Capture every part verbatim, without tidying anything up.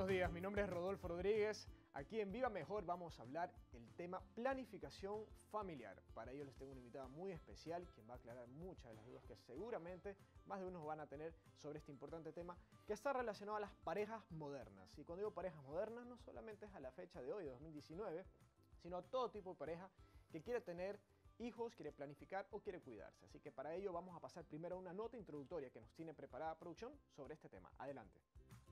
Buenos días, mi nombre es Rodolfo Rodríguez. Aquí en Viva Mejor vamos a hablar el tema planificación familiar. Para ello les tengo una invitada muy especial, quien va a aclarar muchas de las dudas que seguramente más de uno van a tener sobre este importante tema que está relacionado a las parejas modernas. Y cuando digo parejas modernas, no solamente es a la fecha de hoy, de dos mil diecinueve, sino a todo tipo de pareja que quiere tener hijos, quiere planificar o quiere cuidarse. Así que para ello vamos a pasar primero a una nota introductoria que nos tiene preparada producción sobre este tema. Adelante.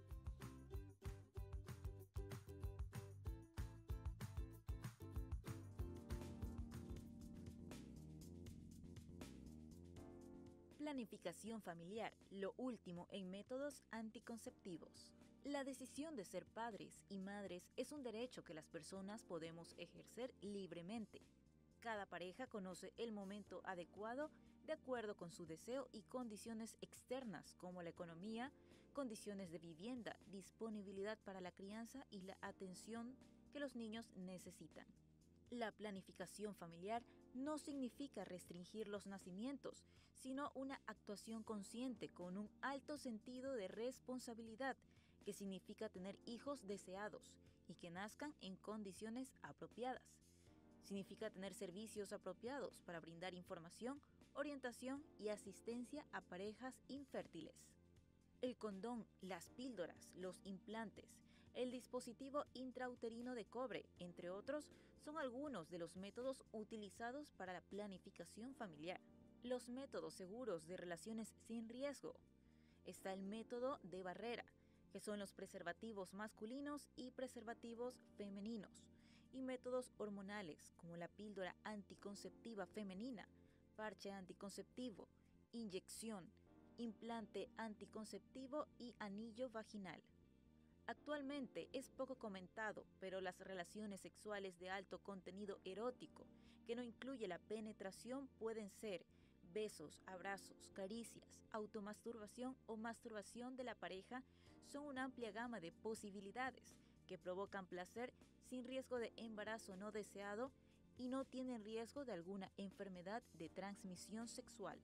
Planificación familiar, lo último en métodos anticonceptivos. La decisión de ser padres y madres es un derecho que las personas podemos ejercer libremente. Cada pareja conoce el momento adecuado de acuerdo con su deseo y condiciones externas como la economía, condiciones de vivienda, disponibilidad para la crianza y la atención que los niños necesitan. La planificación familiar no significa restringir los nacimientos, sino una actuación consciente con un alto sentido de responsabilidad, que significa tener hijos deseados y que nazcan en condiciones apropiadas. Significa tener servicios apropiados para brindar información, orientación y asistencia a parejas infértiles. El condón, las píldoras, los implantes, el dispositivo intrauterino de cobre, entre otros, son algunos de los métodos utilizados para la planificación familiar. Los métodos seguros de relaciones sin riesgo. Está el método de barrera, que son los preservativos masculinos y preservativos femeninos, y métodos hormonales, como la píldora anticonceptiva femenina, parche anticonceptivo, inyección, implante anticonceptivo y anillo vaginal. Actualmente es poco comentado, pero las relaciones sexuales de alto contenido erótico, que no incluye la penetración, pueden ser besos, abrazos, caricias, automasturbación o masturbación de la pareja. Son una amplia gama de posibilidades que provocan placer sin riesgo de embarazo no deseado y no tienen riesgo de alguna enfermedad de transmisión sexual.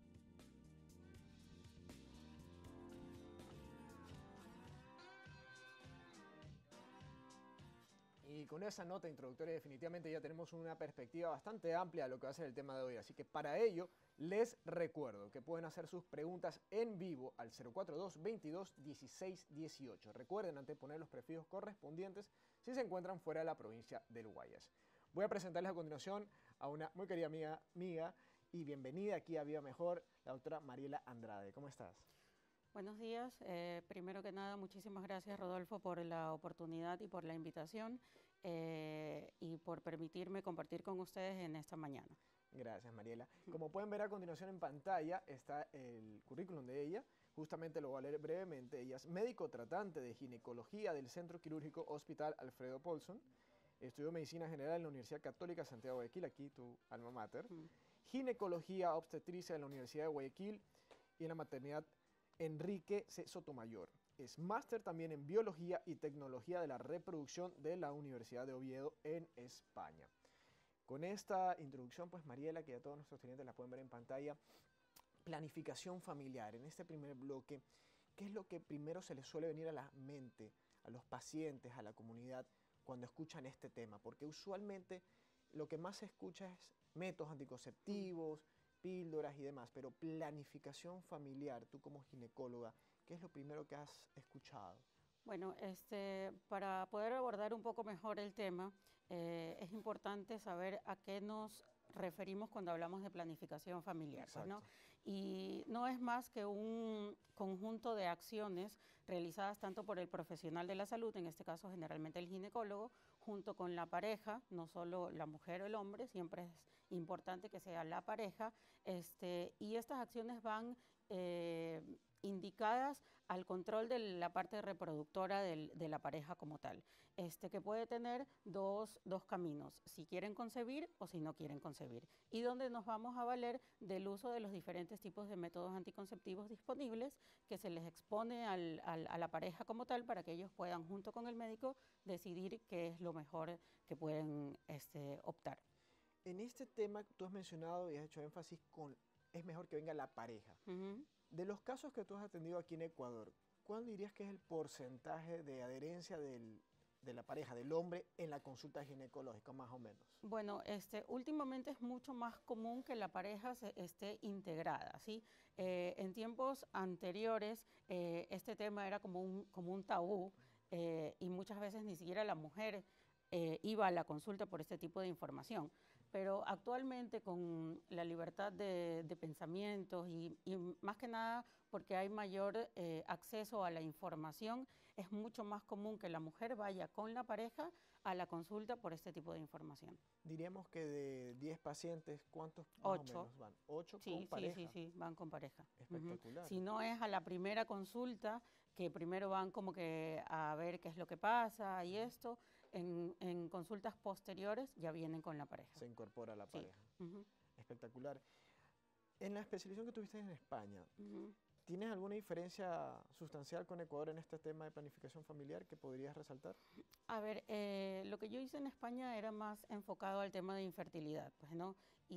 Y con esa nota introductoria definitivamente ya tenemos una perspectiva bastante amplia de lo que va a ser el tema de hoy. Así que para ello les recuerdo que pueden hacer sus preguntas en vivo al cero cuatro dos, veintidós, dieciséis, dieciocho. Recuerden anteponer los prefijos correspondientes si se encuentran fuera de la provincia del Guayas. Voy a presentarles a continuación a una muy querida amiga, amiga y bienvenida aquí a Viva Mejor, la doctora Mariela Andrade. ¿Cómo estás? Buenos días. Eh, primero que nada, muchísimas gracias, Rodolfo, por la oportunidad y por la invitación eh, y por permitirme compartir con ustedes en esta mañana. Gracias, Mariela. Como pueden ver a continuación en pantalla está el currículum de ella. Justamente lo voy a leer brevemente. Ella es médico tratante de ginecología del Centro Quirúrgico Hospital Alfredo Paulson. Estudió medicina general en la Universidad Católica Santiago de Guayaquil, aquí tu alma mater. Mm. Ginecología obstetricia en la Universidad de Guayaquil y en la maternidad Enrique C. Sotomayor. Es máster también en Biología y Tecnología de la Reproducción de la Universidad de Oviedo en España. Con esta introducción, pues Mariela, que ya todos nuestros clientes la pueden ver en pantalla, planificación familiar. En este primer bloque, ¿qué es lo que primero se les suele venir a la mente a los pacientes, a la comunidad, cuando escuchan este tema? Porque usualmente lo que más se escucha es métodos anticonceptivos, píldoras y demás, pero planificación familiar, tú como ginecóloga, ¿qué es lo primero que has escuchado? Bueno, este, para poder abordar un poco mejor el tema, eh, es importante saber a qué nos referimos cuando hablamos de planificación familiar, pues, ¿no? Y no es más que un conjunto de acciones realizadas tanto por el profesional de la salud, en este caso generalmente el ginecólogo, junto con la pareja, no solo la mujer o el hombre, siempre es importante que sea la pareja, este, y estas acciones van eh, indicadas al control de la parte reproductora del, de la pareja como tal, este, que puede tener dos, dos caminos, si quieren concebir o si no quieren concebir, y donde nos vamos a valer del uso de los diferentes tipos de métodos anticonceptivos disponibles que se les expone al, al, a la pareja como tal para que ellos puedan junto con el médico decidir qué es lo mejor que pueden este, optar. En este tema tú has mencionado y has hecho énfasis con es mejor que venga la pareja. Uh-huh. De los casos que tú has atendido aquí en Ecuador, ¿cuál dirías que es el porcentaje de adherencia del, de la pareja, del hombre, en la consulta ginecológica, más o menos? Bueno, este, últimamente es mucho más común que la pareja se, esté integrada, ¿sí? Eh, en tiempos anteriores, eh, este tema era como un, como un tabú eh, y muchas veces ni siquiera la mujer eh, iba a la consulta por este tipo de información. Pero actualmente con la libertad de, de pensamientos y, y más que nada porque hay mayor eh, acceso a la información, es mucho más común que la mujer vaya con la pareja a la consulta por este tipo de información. Diríamos que de diez pacientes, ¿cuántos más Ocho. o menos van? ¿Ocho Sí, con sí, pareja? sí, sí, van con pareja. Espectacular. Uh-huh. Si no es a la primera consulta, que primero van como que a ver qué es lo que pasa y esto, en, en consultas posteriores ya vienen con la pareja. Se incorpora la pareja. Sí. Uh-huh. Espectacular. En la especialización que tuviste en España, Uh-huh. ¿tienes alguna diferencia sustancial con Ecuador en este tema de planificación familiar que podrías resaltar? A ver, eh, lo que yo hice en España era más enfocado al tema de infertilidad, pues, ¿no?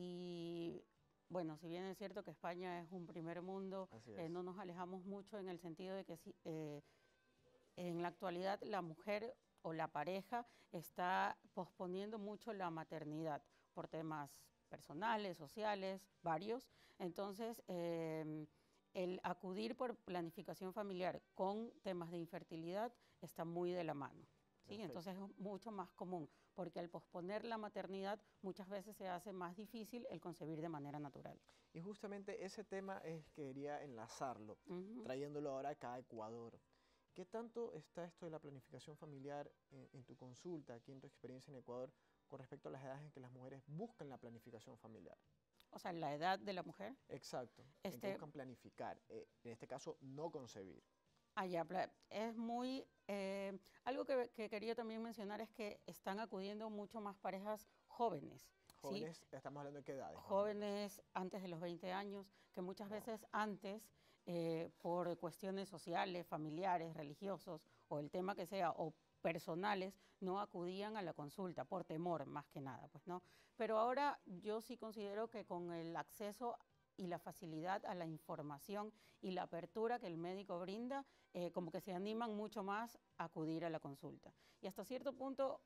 Y bueno, si bien es cierto que España es un primer mundo, eh, no nos alejamos mucho en el sentido de que si, eh, en la actualidad la mujer o la pareja está posponiendo mucho la maternidad por temas personales, sociales, varios. Entonces, eh, el acudir por planificación familiar con temas de infertilidad está muy de la mano. ¿Sí? Entonces es mucho más común, porque al posponer la maternidad muchas veces se hace más difícil el concebir de manera natural. Y justamente ese tema es que quería enlazarlo, Uh-huh. trayéndolo ahora acá a Ecuador. ¿Qué tanto está esto de la planificación familiar en, en tu consulta, aquí en tu experiencia en Ecuador, con respecto a las edades en que las mujeres buscan la planificación familiar? O sea, la edad de la mujer. Exacto, este, en que buscan planificar, eh, en este caso no concebir. Allá, es muy, eh, algo que, que quería también mencionar es que están acudiendo mucho más parejas jóvenes. Jóvenes, ¿sí? ¿estamos hablando de qué edades? Jóvenes antes de los veinte años, que muchas No. veces antes, eh, por cuestiones sociales, familiares, religiosos, o el tema que sea, o personales, no acudían a la consulta, por temor más que nada, pues, ¿no? Pero ahora yo sí considero que con el acceso y la facilidad a la información y la apertura que el médico brinda, eh, como que se animan mucho más a acudir a la consulta. Y hasta cierto punto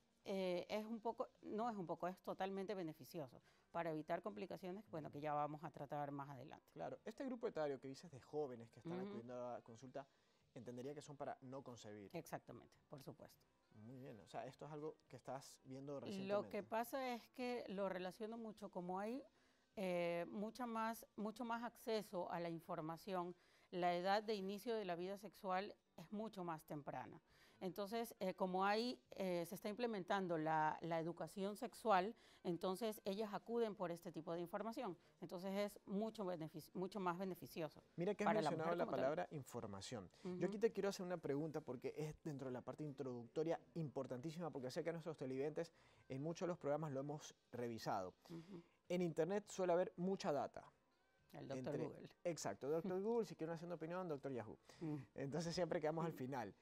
eh, es un poco, no es un poco, es totalmente beneficioso para evitar complicaciones, bueno, que ya vamos a tratar más adelante. Claro, este grupo etario que dices de jóvenes que están Uh-huh. acudiendo a la consulta, entendería que son para no concebir. Exactamente, por supuesto. Muy bien, o sea, esto es algo que estás viendo recientemente. Lo que pasa es que lo relaciono mucho, como hay eh, mucha más, mucho más acceso a la información, la edad de inicio de la vida sexual es mucho más temprana. Entonces, eh, como hay, eh, se está implementando la, la educación sexual, entonces ellas acuden por este tipo de información. Entonces es mucho, mucho más beneficioso. Mira que has para mencionado la, la palabra tal. información. Uh-huh. Yo aquí te quiero hacer una pregunta porque es dentro de la parte introductoria importantísima, porque sé que a nuestros televidentes en muchos de los programas lo hemos revisado. Uh-huh. En Internet suele haber mucha data. El doctor Entre, Google. Exacto, doctor Google, si quieren hacer una opinión, doctor Yahoo. Uh-huh. Entonces siempre quedamos uh-huh. al final.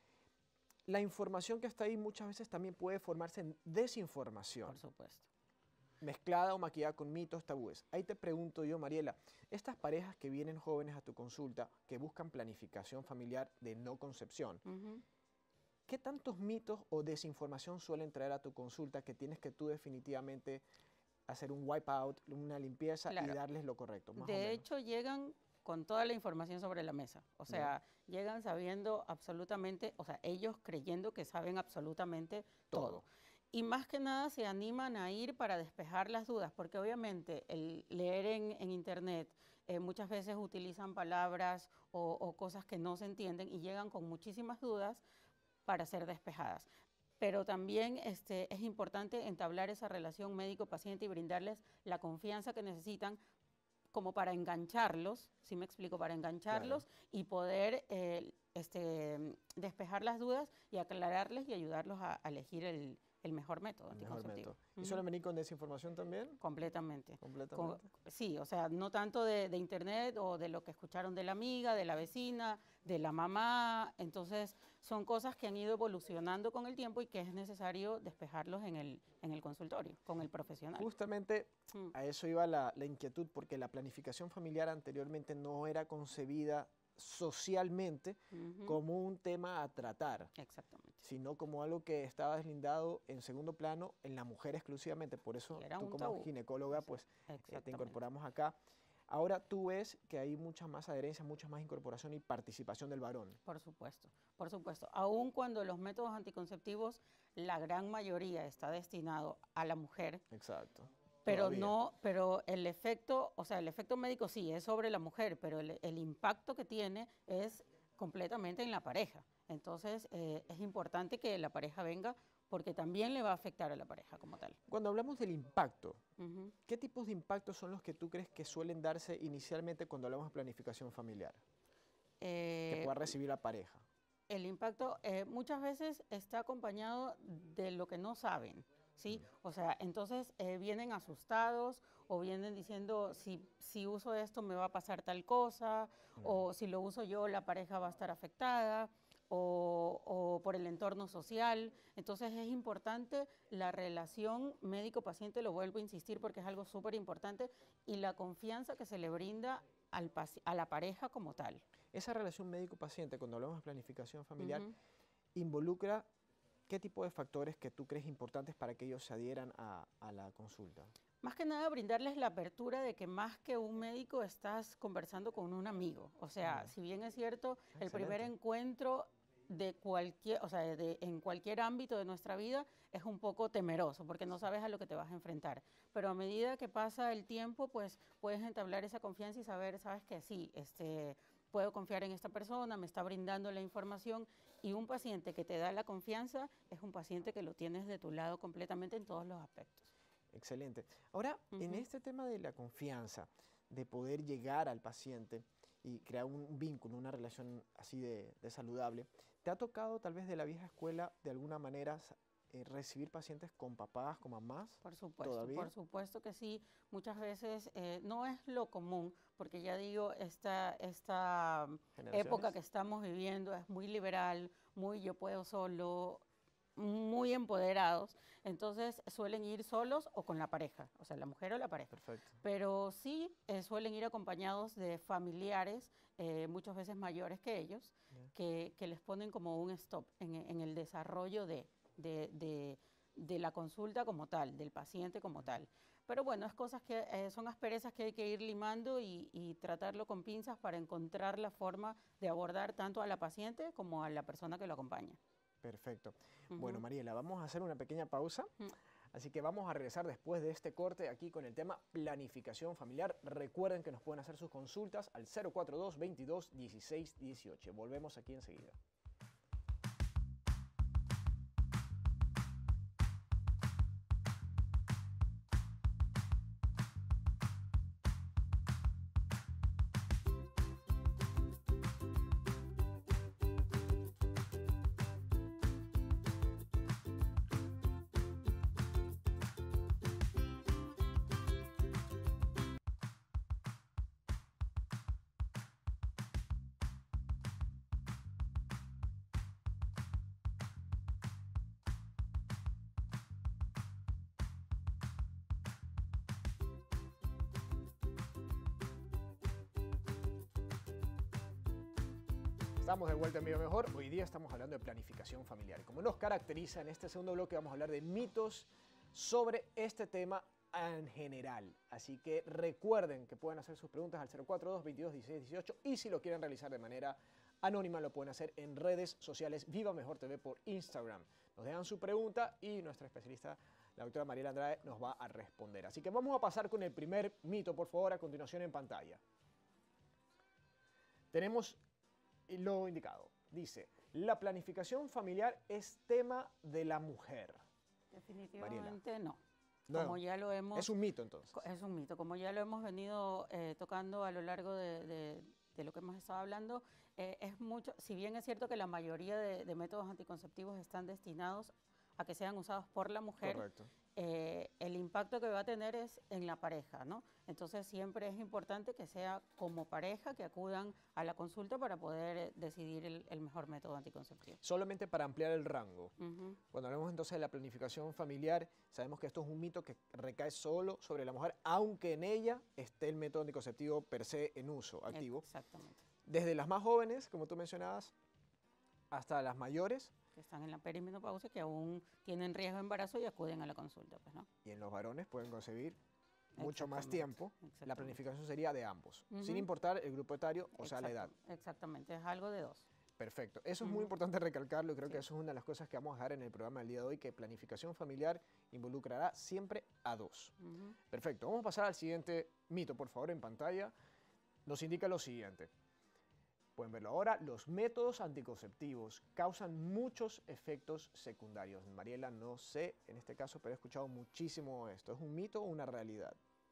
La información que está ahí muchas veces también puede formarse en desinformación. Por supuesto. Mezclada o maquillada con mitos, tabúes. Ahí te pregunto yo, Mariela, estas parejas que vienen jóvenes a tu consulta, que buscan planificación familiar de no concepción, uh-huh. ¿qué tantos mitos o desinformación suelen traer a tu consulta que tienes que tú definitivamente hacer un wipeout, una limpieza claro. y darles lo correcto? Más de o menos. hecho, llegan con toda la información sobre la mesa. O sea, ¿no? Llegan sabiendo absolutamente, o sea, ellos creyendo que saben absolutamente todo. todo. Y más que nada se animan a ir para despejar las dudas, porque obviamente el leer en, en internet eh, muchas veces utilizan palabras o, o cosas que no se entienden y llegan con muchísimas dudas para ser despejadas. Pero también este, es importante entablar esa relación médico-paciente y brindarles la confianza que necesitan como para engancharlos, ¿sí me explico? Para engancharlos claro. y poder eh, este, despejar las dudas y aclararles y ayudarlos a, a elegir el, el mejor método el mejor método. ¿Y uh-huh. suelen venir con desinformación también? Completamente. Completamente. Con, sí, o sea, no tanto de, de internet o de lo que escucharon de la amiga, de la vecina, de la mamá. Entonces, son cosas que han ido evolucionando con el tiempo y que es necesario despejarlos en el, en el consultorio, con el profesional. Justamente mm. a eso iba la, la inquietud, porque la planificación familiar anteriormente no era concebida socialmente Ujú. como un tema a tratar, Exactamente. sino como algo que estaba deslindado en segundo plano en la mujer exclusivamente. Por eso Y era tú un como tabú. ginecóloga, Exact- pues eh, te Exactamente. incorporamos acá. Ahora tú ves que hay mucha más adherencia, mucha más incorporación y participación del varón. Por supuesto, por supuesto. Aun cuando los métodos anticonceptivos, la gran mayoría está destinado a la mujer, Exacto. pero Todavía. no, pero el efecto, o sea, el efecto médico sí es sobre la mujer, pero el, el impacto que tiene es completamente en la pareja. Entonces, eh, es importante que la pareja venga porque también le va a afectar a la pareja como tal. Cuando hablamos del impacto, Ujú. ¿qué tipos de impactos son los que tú crees que suelen darse inicialmente cuando hablamos de planificación familiar? Que Eh, pueda recibir la pareja. el impacto eh, muchas veces está acompañado de lo que no saben, ¿sí? O sea, entonces eh, vienen asustados o vienen diciendo, si, si uso esto me va a pasar tal cosa, o si lo uso yo la pareja va a estar afectada, o, o por el entorno social. Entonces es importante la relación médico-paciente, lo vuelvo a insistir porque es algo súper importante, y la confianza que se le brinda al paci- a la pareja como tal. Esa relación médico-paciente, cuando hablamos de planificación familiar, Ujú. involucra qué tipo de factores que tú crees importantes para que ellos se adhieran a, a la consulta. Más que nada brindarles la apertura de que más que un médico estás conversando con un amigo. O sea, Mm. si bien es cierto, Ah, el primer excelente. encuentro de cualquier, o sea, de, en cualquier ámbito de nuestra vida es un poco temeroso porque no sabes a lo que te vas a enfrentar. Pero a medida que pasa el tiempo, pues puedes entablar esa confianza y saber, sabes que sí, este, puedo confiar en esta persona, me está brindando la información, y un paciente que te da la confianza es un paciente que lo tienes de tu lado completamente en todos los aspectos. Excelente. Ahora, en Ujú. este tema de la confianza, de poder llegar al paciente y crear un vínculo, una relación así de, de saludable, ¿te ha tocado tal vez de la vieja escuela de alguna manera sa- eh, recibir pacientes con papás, con mamás? Por supuesto, ¿Todavía? por supuesto que sí. Muchas veces eh, no es lo común, porque ya digo, esta, esta mm, época ¿Generaciones? que estamos viviendo es muy liberal, muy yo puedo solo, muy empoderados. Entonces suelen ir solos o con la pareja, o sea, la mujer o la pareja. Perfecto. Pero sí eh, suelen ir acompañados de familiares, eh, muchas veces mayores que ellos, Ya. que, que les ponen como un stop en, en el desarrollo de, de, de- de la consulta como tal, del paciente como tal. Pero bueno, es cosas que eh, son asperezas que hay que ir limando y, y tratarlo con pinzas para encontrar la forma de abordar tanto a la paciente como a la persona que lo acompaña. Perfecto. Ujú. Bueno, Mariela, vamos a hacer una pequeña pausa. Mm. Así que vamos a regresar después de este corte aquí con el tema planificación familiar. Recuerden que nos pueden hacer sus consultas al cero cuatro dos, veintidós, dieciséis, dieciocho. Volvemos aquí enseguida. Estamos de vuelta en Viva Mejor. Hoy día estamos hablando de planificación familiar. Como nos caracteriza, en este segundo bloque vamos a hablar de mitos sobre este tema en general. Así que recuerden que pueden hacer sus preguntas al cero cuatro dos, veintidós, dieciséis, dieciocho, y si lo quieren realizar de manera anónima lo pueden hacer en redes sociales Viva Mejor T V por Instagram. Nos dejan su pregunta y nuestra especialista, la doctora Mariela Andrade, nos va a responder. Así que vamos a pasar con el primer mito, por favor, a continuación en pantalla. Tenemos lo indicado. Dice, la planificación familiar es tema de la mujer. Definitivamente no. No, Como ya lo hemos, es un mito entonces. co- es un mito. Como ya lo hemos venido eh, tocando a lo largo de, de- de lo que hemos estado hablando, eh, es mucho, si bien es cierto que la mayoría de, de métodos anticonceptivos están destinados a que sean usados por la mujer, Correcto. eh, el impacto que va a tener es en la pareja, ¿no? Entonces siempre es importante que sea como pareja que acudan a la consulta para poder eh, decidir el, el mejor método anticonceptivo. Solamente para ampliar el rango. Ujú. Cuando hablamos entonces de la planificación familiar, sabemos que esto es un mito que recae solo sobre la mujer, aunque en ella esté el método anticonceptivo per se en uso, activo. Exactamente. desde las más jóvenes, como tú mencionabas, hasta las mayores. Que están en la perimenopausia, que aún tienen riesgo de embarazo y acuden a la consulta, pues, ¿no? Y en los varones pueden concebir mucho más Exactamente, tiempo. La exactamente. planificación sería de ambos, Ujú. sin importar el grupo etario, o sea, la edad. Exacto, exactamente, es algo de dos. Perfecto. Eso es muy Ujú. importante recalcarlo y creo Sí. que eso es una de las cosas que vamos a dejar en el programa del día de hoy, que planificación familiar involucrará siempre a dos. Ujú. Perfecto. Vamos a pasar al siguiente mito, por favor, en pantalla. Nos indica lo siguiente. Pueden verlo ahora. Los métodos anticonceptivos causan muchos efectos secundarios. Mariela, no sé en este caso, pero he escuchado muchísimo esto. ¿Es un mito o una realidad?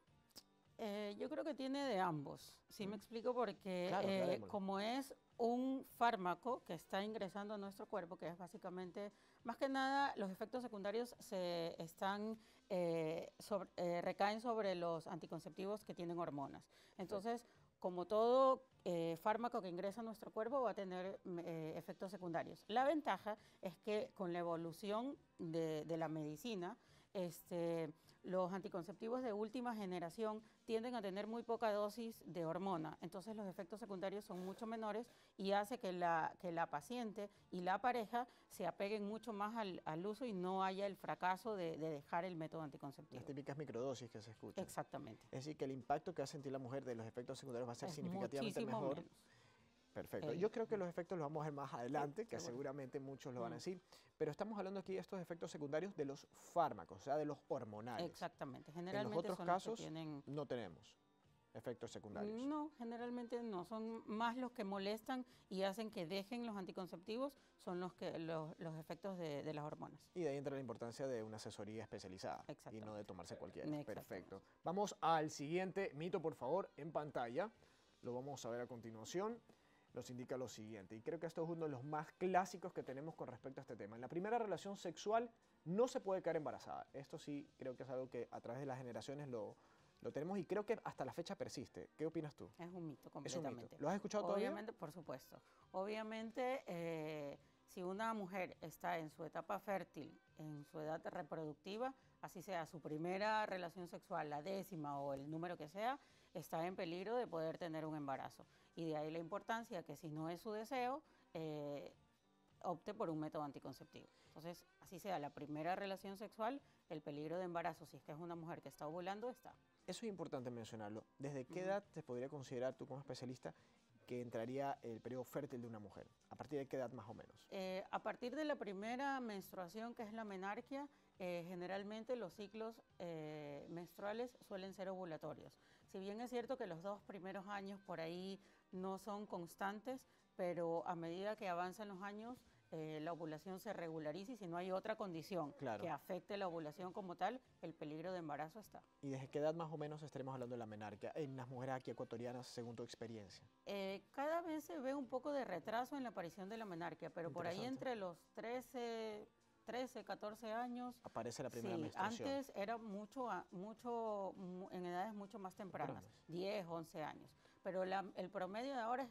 Eh, yo creo que tiene de ambos. Sí, me explico porque Claro, eh, aclarémoslo. como es un fármaco que está ingresando a nuestro cuerpo, que es básicamente, más que nada, los efectos secundarios se están eh, sobre- eh, recaen sobre los anticonceptivos que tienen hormonas. Entonces, como todo eh, fármaco que ingresa a nuestro cuerpo va a tener mm, eh, efectos secundarios. La ventaja es que con la evolución de, de la medicina, este, los anticonceptivos de última generación tienden a tener muy poca dosis de hormona, entonces los efectos secundarios son mucho menores y hace que la, que la paciente y la pareja se apeguen mucho más al, al uso y no haya el fracaso de, de dejar el método anticonceptivo. Las típicas microdosis que se escuchan. Exactamente. Es decir, que el impacto que va a sentir la mujer de los efectos secundarios va a ser Es significativamente muchísimo mejor. menos. Perfecto. El- Yo creo que los efectos los vamos a ver más adelante, que seguro. seguramente muchos lo van a Mm. decir, pero estamos hablando aquí de estos efectos secundarios de los fármacos, o sea, de los hormonales. Exactamente. En Generalmente los otros son los casos que tienen... no tenemos efectos secundarios. No, generalmente no. Son más los que molestan y hacen que dejen los anticonceptivos, son los que los, los efectos de, de las hormonas. Y de ahí entra la importancia de una asesoría especializada y no de Exactamente. tomarse cualquiera. Exactamente. Perfecto. Vamos al siguiente mito, por favor, en pantalla. Lo vamos a ver a continuación. Nos indica lo siguiente, y creo que esto es uno de los más clásicos que tenemos con respecto a este tema. En la primera relación sexual no se puede quedar embarazada. Esto sí creo que es algo que a través de las generaciones lo, lo tenemos y creo que hasta la fecha persiste. ¿Qué opinas tú? Es un mito Es un completamente. mito. ¿Lo has escuchado todavía? Obviamente, por supuesto. Obviamente, eh, si una mujer está en su etapa fértil, en su edad reproductiva, así sea su primera relación sexual, la décima o el número que sea, está en peligro de poder tener un embarazo. Y de ahí la importancia que si no es su deseo, eh, opte por un método anticonceptivo. Entonces, así sea la primera relación sexual, el peligro de embarazo, si es que es una mujer que está ovulando, está. Eso es importante mencionarlo. ¿Desde qué Ujú. edad te podría considerar tú como especialista que entraría el periodo fértil de una mujer? ¿A partir de qué edad más o menos? Eh, a partir de la primera menstruación, que es la menarquia, eh, generalmente los ciclos eh, menstruales suelen ser ovulatorios. Si bien es cierto que los dos primeros años por ahí no son constantes, pero a medida que avanzan los años, eh, la ovulación se regulariza y si no hay otra condición Claro. que afecte la ovulación como tal, el peligro de embarazo está. ¿Y desde qué edad más o menos estaremos hablando de la menarquia en las mujeres aquí ecuatorianas según tu experiencia? Eh, cada vez se ve un poco de retraso en la aparición de la menarquia, pero por ahí Interesante. entre los trece, trece, catorce años. Aparece la primera Sí, menstruación. antes era mucho, a- mucho, mu- en edades mucho más tempranas, Tempranas. diez, once años. Pero la- el promedio de ahora es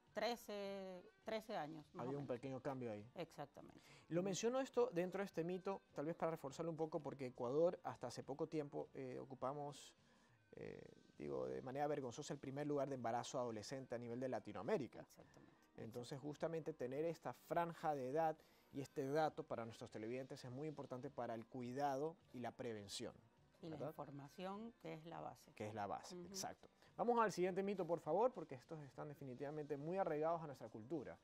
trece, trece años. Más Había o un menos. pequeño cambio ahí. Exactamente. Lo menciono esto dentro de este mito, tal vez para reforzarlo un poco, porque Ecuador hasta hace poco tiempo eh, ocupamos, eh, digo, de manera vergonzosa el primer lugar de embarazo adolescente a nivel de Latinoamérica. Exactamente. Entonces, justamente tener esta franja de edad y este dato para nuestros televidentes es muy importante para el cuidado y la prevención, Y la ¿verdad? información, que es la base. Que es la base, Ujú. exacto. Vamos al siguiente mito, por favor, porque estos están definitivamente muy arraigados a nuestra cultura.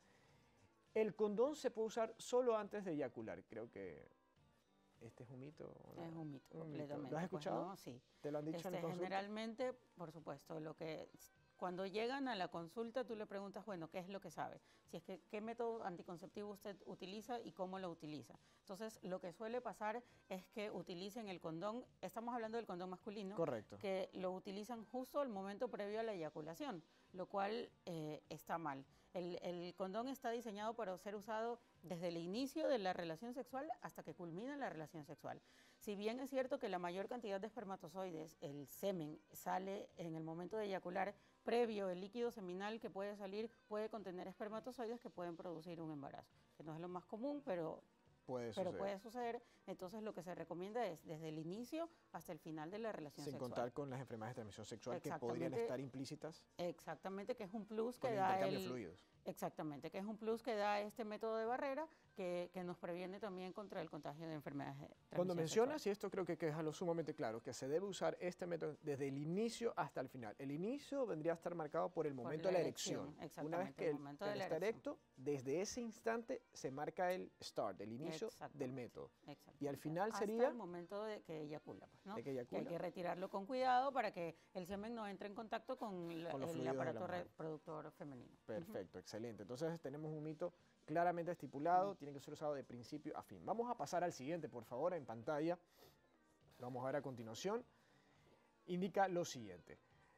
El condón se puede usar solo antes de eyacular. Creo que este es un mito. ¿o no? Es un mito, Un mito. completamente. ¿Lo has Pues escuchado? no, sí. ¿Te lo han dicho en Este, el consulta? generalmente, por supuesto, lo que cuando llegan a la consulta tú le preguntas, bueno, ¿qué es lo que sabe? Si es que, ¿qué método anticonceptivo usted utiliza y cómo lo utiliza? Entonces, lo que suele pasar es que utilicen el condón, estamos hablando del condón masculino, Correcto. que lo utilizan justo al momento previo a la eyaculación, lo cual eh, está mal. El, el condón está diseñado para ser usado desde el inicio de la relación sexual hasta que culmina la relación sexual. Si bien es cierto que la mayor cantidad de espermatozoides, el semen, sale en el momento de eyacular, previo el líquido seminal que puede salir puede contener espermatozoides que pueden producir un embarazo, que no es lo más común, pero puede pero suceder. puede suceder. Entonces lo que se recomienda es desde el inicio hasta el final de la relación Sin sexual. contar con las enfermedades de transmisión sexual que podrían estar implícitas. Exactamente, que es un plus con que el da intercambio el, de fluidos. Exactamente, que es un plus que da este método de barrera que, que nos previene también contra el contagio de enfermedades de transmisión Cuando mencionas, sexual. y esto creo que hay que dejarlo sumamente claro, que se debe usar este método desde el inicio hasta el final. El inicio vendría a estar marcado por el momento la de la erección, erección. Una vez que el el, momento el de la está erección. erecto, desde ese instante se marca el start, el inicio del método. Y al final hasta sería... el momento de que eyacula, pues, ¿no? De que eyacula. Que hay que retirarlo con cuidado para que el semen no entre en contacto con, la, con los el fluidos de la aparato mujer. reproductor femenino. Perfecto, uh-huh. Excelente. Entonces tenemos un mito claramente estipulado, uh-huh. Tiene que ser usado de principio a fin. Vamos a pasar al siguiente, por favor, en pantalla. Lo vamos a ver a continuación. Indica lo siguiente.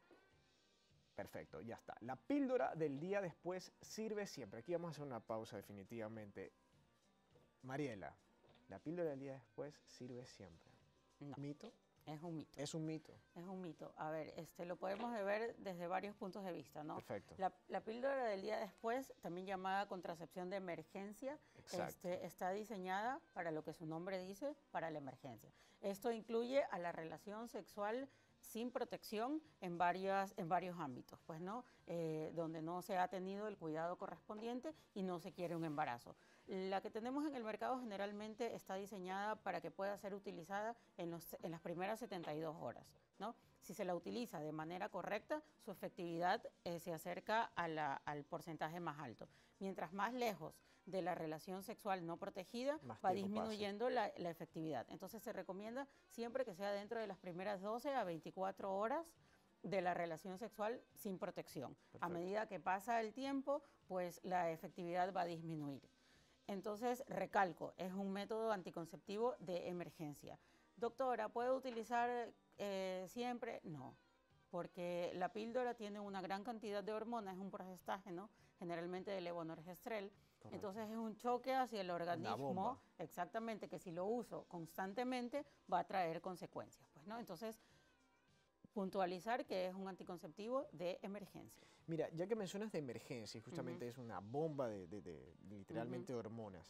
Perfecto, ya está. La píldora del día después sirve siempre. Aquí vamos a hacer una pausa definitivamente. Mariela, la píldora del día después sirve siempre. No. ¿Mito? Es un mito. Es un mito. Es un mito. A ver, este, lo podemos ver desde varios puntos de vista, ¿no? Perfecto. La, la píldora del día después, también llamada contracepción de emergencia, este, está diseñada para lo que su nombre dice, para la emergencia. Esto incluye a la relación sexual sin protección en, varias, en varios ámbitos, pues, ¿no? Eh, donde no se ha tenido el cuidado correspondiente y no se quiere un embarazo. La que tenemos en el mercado generalmente está diseñada para que pueda ser utilizada en, los, en las primeras setenta y dos horas, ¿no? Si se la utiliza de manera correcta, su efectividad eh, se acerca a la, al porcentaje más alto. Mientras más lejos de la relación sexual no protegida, más va disminuyendo la, la efectividad. Entonces se recomienda siempre que sea dentro de las primeras doce a veinticuatro horas de la relación sexual sin protección. Perfecto. A medida que pasa el tiempo, pues la efectividad va a disminuir. Entonces, recalco, es un método anticonceptivo de emergencia. Doctora, ¿puedo utilizar eh, siempre? No, porque la píldora tiene una gran cantidad de hormonas, es un progestágeno, generalmente de levonorgestrel. Correcto. Entonces es un choque hacia el organismo, exactamente, que si lo uso constantemente va a traer consecuencias, pues, ¿no? Entonces, puntualizar que es un anticonceptivo de emergencia. Mira, ya que mencionas de emergencia, y justamente uh-huh. es una bomba de, de, de literalmente uh-huh. hormonas,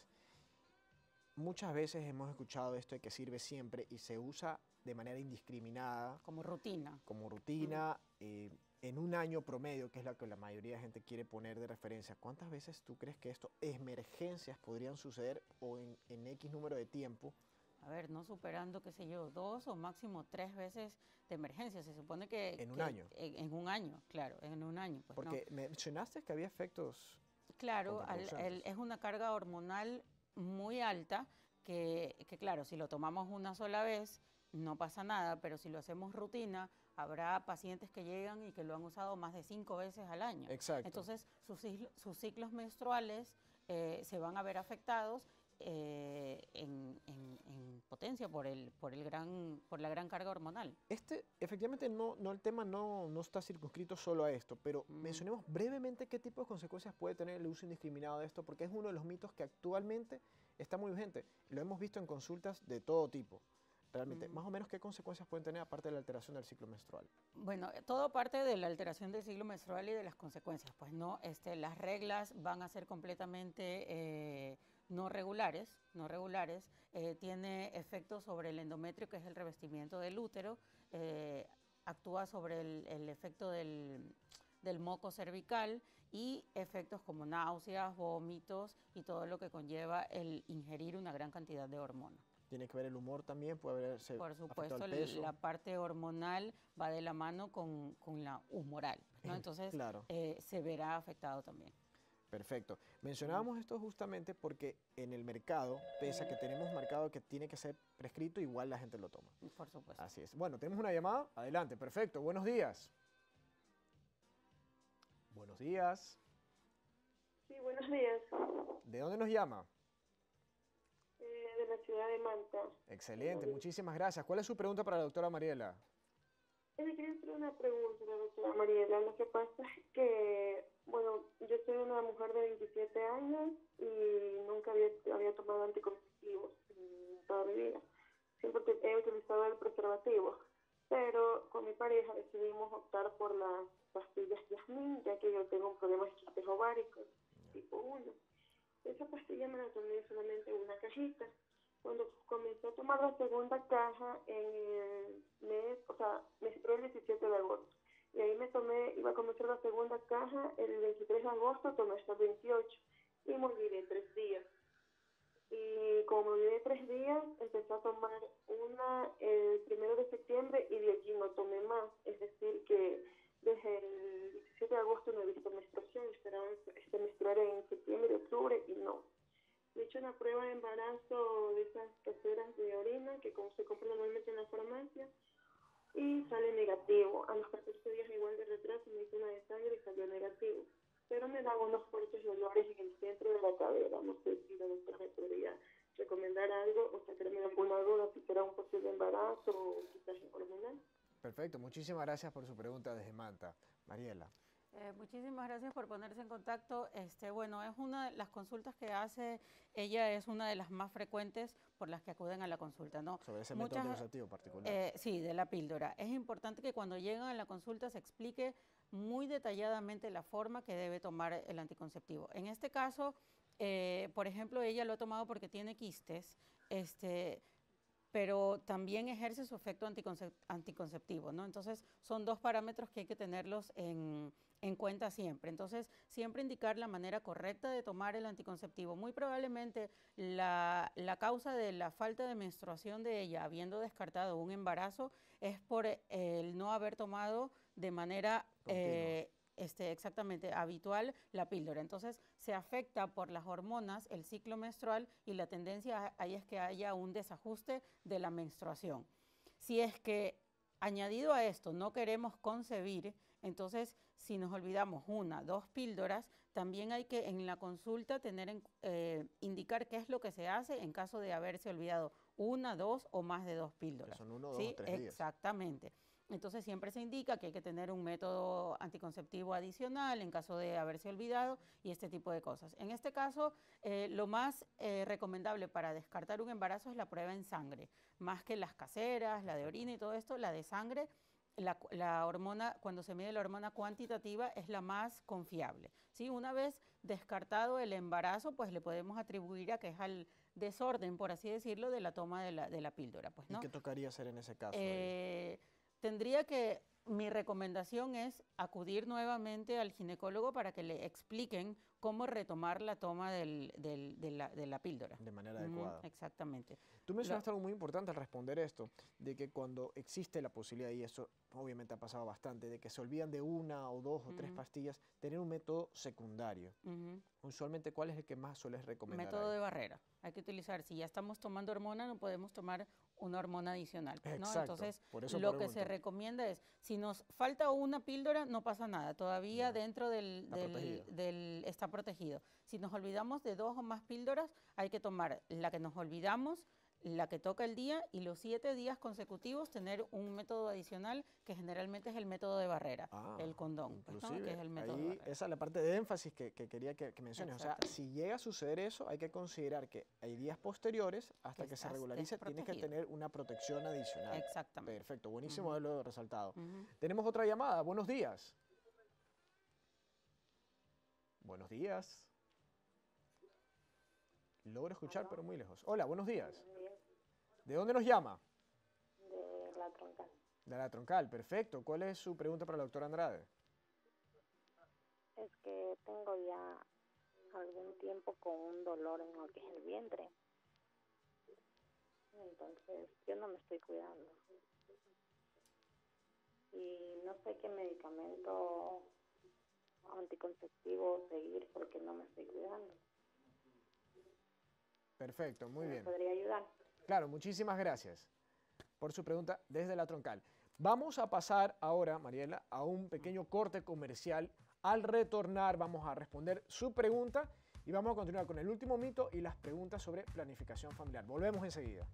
muchas veces hemos escuchado esto de que sirve siempre y se usa de manera indiscriminada. Como rutina. Como rutina, uh-huh. eh, en un año promedio, que es lo que la mayoría de gente quiere poner de referencia. ¿Cuántas veces tú crees que esto, emergencias, podrían suceder o en, en X número de tiempo? A ver, no superando, qué sé yo, dos o máximo tres veces de emergencia. Se supone que... En un que, año. En, en un año, claro, en un año. Pues, porque ¿no? mencionaste que había efectos... Claro, al, el, es una carga hormonal muy alta que, que, claro, si lo tomamos una sola vez no pasa nada, pero si lo hacemos rutina, habrá pacientes que llegan y que lo han usado más de cinco veces al año. Exacto. Entonces, sus, sus ciclos menstruales eh, se van a ver afectados eh, en, en, en potencia por, el, por, el gran, por la gran carga hormonal. Este, efectivamente, no, no, el tema no, no está circunscrito solo a esto, pero mm. mencionemos brevemente qué tipo de consecuencias puede tener el uso indiscriminado de esto, porque es uno de los mitos que actualmente está muy vigente. Lo hemos visto en consultas de todo tipo. Realmente, mm. más o menos, ¿qué consecuencias pueden tener aparte de la alteración del ciclo menstrual? Bueno, todo parte de la alteración del ciclo menstrual y de las consecuencias. Pues no, este, las reglas van a ser completamente eh, no regulares, no regulares. Eh, tiene efectos sobre el endometrio, que es el revestimiento del útero. Eh, actúa sobre el, el efecto del, del moco cervical y efectos como náuseas, vómitos y todo lo que conlleva el ingerir una gran cantidad de hormonas. Tiene que ver el humor también, puede haber... Por supuesto, la parte hormonal va de la mano con, con la humoral, ¿no? Entonces, claro. eh, se verá afectado también. Perfecto. Mencionábamos esto justamente porque en el mercado, pese a que tenemos marcado que tiene que ser prescrito, igual la gente lo toma. Por supuesto. Así es. Bueno, tenemos una llamada. Adelante, perfecto. Buenos días. Buenos días. Sí, buenos días. ¿De dónde nos llama? De la ciudad de Manta. Excelente, muchísimas gracias. ¿Cuál es su pregunta para la doctora Mariela? Le quería hacer una pregunta a la doctora Mariela. Lo que pasa es que, bueno, yo soy una mujer de veintisiete años y nunca había, había tomado anticonceptivos en toda mi vida. Siempre he utilizado el preservativo, pero con mi pareja decidimos optar por las pastillas Yasmin, ya que yo tengo un problema de quistes ováricos tipo uno. Esa pastilla me la tomé solamente en una cajita. Cuando comencé a tomar la segunda caja en el mes, o sea, me esperó el diecisiete de agosto. Y ahí me tomé, iba a comenzar la segunda caja el veintitrés de agosto, tomé hasta el veintiocho. Y me olvidé tres días. Y como me olvidé tres días, empecé a tomar una el primero de septiembre y de allí no tomé más. Es decir, que desde el diecisiete de agosto no he visto menstruación, esperaba este, menstruar en septiembre, octubre y no. Me he hecho una prueba de embarazo de esas caseras de orina que como se compra normalmente en la farmacia y sale negativo. A los catorce días igual de retraso me hice una de sangre y salió negativo. Pero me dan unos fuertes dolores en el centro de la cadera. No sé si la doctora me podría recomendar algo o sacarme alguna duda si será un posible embarazo o quizás hormonal. Perfecto, muchísimas gracias por su pregunta desde Manta. Mariela. Eh, muchísimas gracias por ponerse en contacto. Este, bueno, es una de las consultas que hace ella, es una de las más frecuentes por las que acuden a la consulta, ¿no? Sobre ese Muchas, método anticonceptivo particular. Eh, sí, de la píldora. Es importante que cuando llegan a la consulta se explique muy detalladamente la forma que debe tomar el anticonceptivo. En este caso, eh, por ejemplo, ella lo ha tomado porque tiene quistes, este, pero también ejerce su efecto anticoncep anticonceptivo, ¿no? Entonces, son dos parámetros que hay que tenerlos en, en cuenta siempre. Entonces, siempre indicar la manera correcta de tomar el anticonceptivo. Muy probablemente la, la causa de la falta de menstruación de ella, habiendo descartado un embarazo, es por el no haber tomado de manera eh, este, exactamente habitual la píldora. Entonces, se afecta por las hormonas el ciclo menstrual y la tendencia ahí es que haya un desajuste de la menstruación. Si es que añadido a esto no queremos concebir, entonces si nos olvidamos una, dos píldoras, también hay que en la consulta tener en, eh, indicar qué es lo que se hace en caso de haberse olvidado una, dos o más de dos píldoras. Que son uno, dos ¿sí? o tres días. Exactamente. Entonces siempre se indica que hay que tener un método anticonceptivo adicional en caso de haberse olvidado y este tipo de cosas. En este caso, eh, lo más eh, recomendable para descartar un embarazo es la prueba en sangre, más que las caseras, la de orina y todo esto, la de sangre. La, la hormona, cuando se mide la hormona cuantitativa, es la más confiable, ¿sí? Una vez descartado el embarazo, pues le podemos atribuir a que es al desorden, por así decirlo, de la toma de la, de la píldora. Pues, ¿no? ¿Y qué tocaría hacer en ese caso? Eh, tendría que, mi recomendación es acudir nuevamente al ginecólogo para que le expliquen cómo retomar la toma del, del, de, la, de la píldora. De manera adecuada. Mm, exactamente. Tú mencionaste algo muy importante al responder esto, de que cuando existe la posibilidad, y eso obviamente ha pasado bastante, de que se olvidan de una o dos o uh-huh. tres pastillas, tener un método secundario. Uh-huh. Usualmente, ¿cuál es el que más sueles recomendar? Método ahí? de barrera. Hay que utilizar, si ya estamos tomando hormona, no podemos tomar una hormona adicional, ¿no? Exacto. Entonces, Por eso lo pregunto. que se recomienda es, si nos falta una píldora, no pasa nada, todavía yeah. dentro del, está, del, protegido. del, está protegido. Si nos olvidamos de dos o más píldoras, hay que tomar la que nos olvidamos, la que toca el día y los siete días consecutivos tener un método adicional que generalmente es el método de barrera, ah, el condón, inclusive, pues, ¿no? Que es el método ahí, de barrera. Esa es la parte de énfasis que, que quería que, que menciones. O sea, si llega a suceder eso, hay que considerar que hay días posteriores hasta que, que se regularice, tienes que tener una protección adicional. Exactamente. Perfecto, buenísimo uh-huh. haberlo resaltado. Uh-huh. Tenemos otra llamada, buenos días. Buenos días. Logro escuchar, pero muy lejos. Hola, buenos días. ¿De dónde nos llama? De la Troncal. De la Troncal, perfecto. ¿Cuál es su pregunta para la doctora Andrade? Es que tengo ya algún tiempo con un dolor en lo que es el vientre. Entonces, yo no me estoy cuidando. Y no sé qué medicamento anticonceptivo seguir porque no me estoy cuidando. Perfecto, muy bien. ¿Me podría ayudar? Claro, muchísimas gracias por su pregunta desde la Troncal. Vamos a pasar ahora, Mariela, a un pequeño corte comercial. Al retornar vamos a responder su pregunta y vamos a continuar con el último mito y las preguntas sobre planificación familiar. Volvemos enseguida.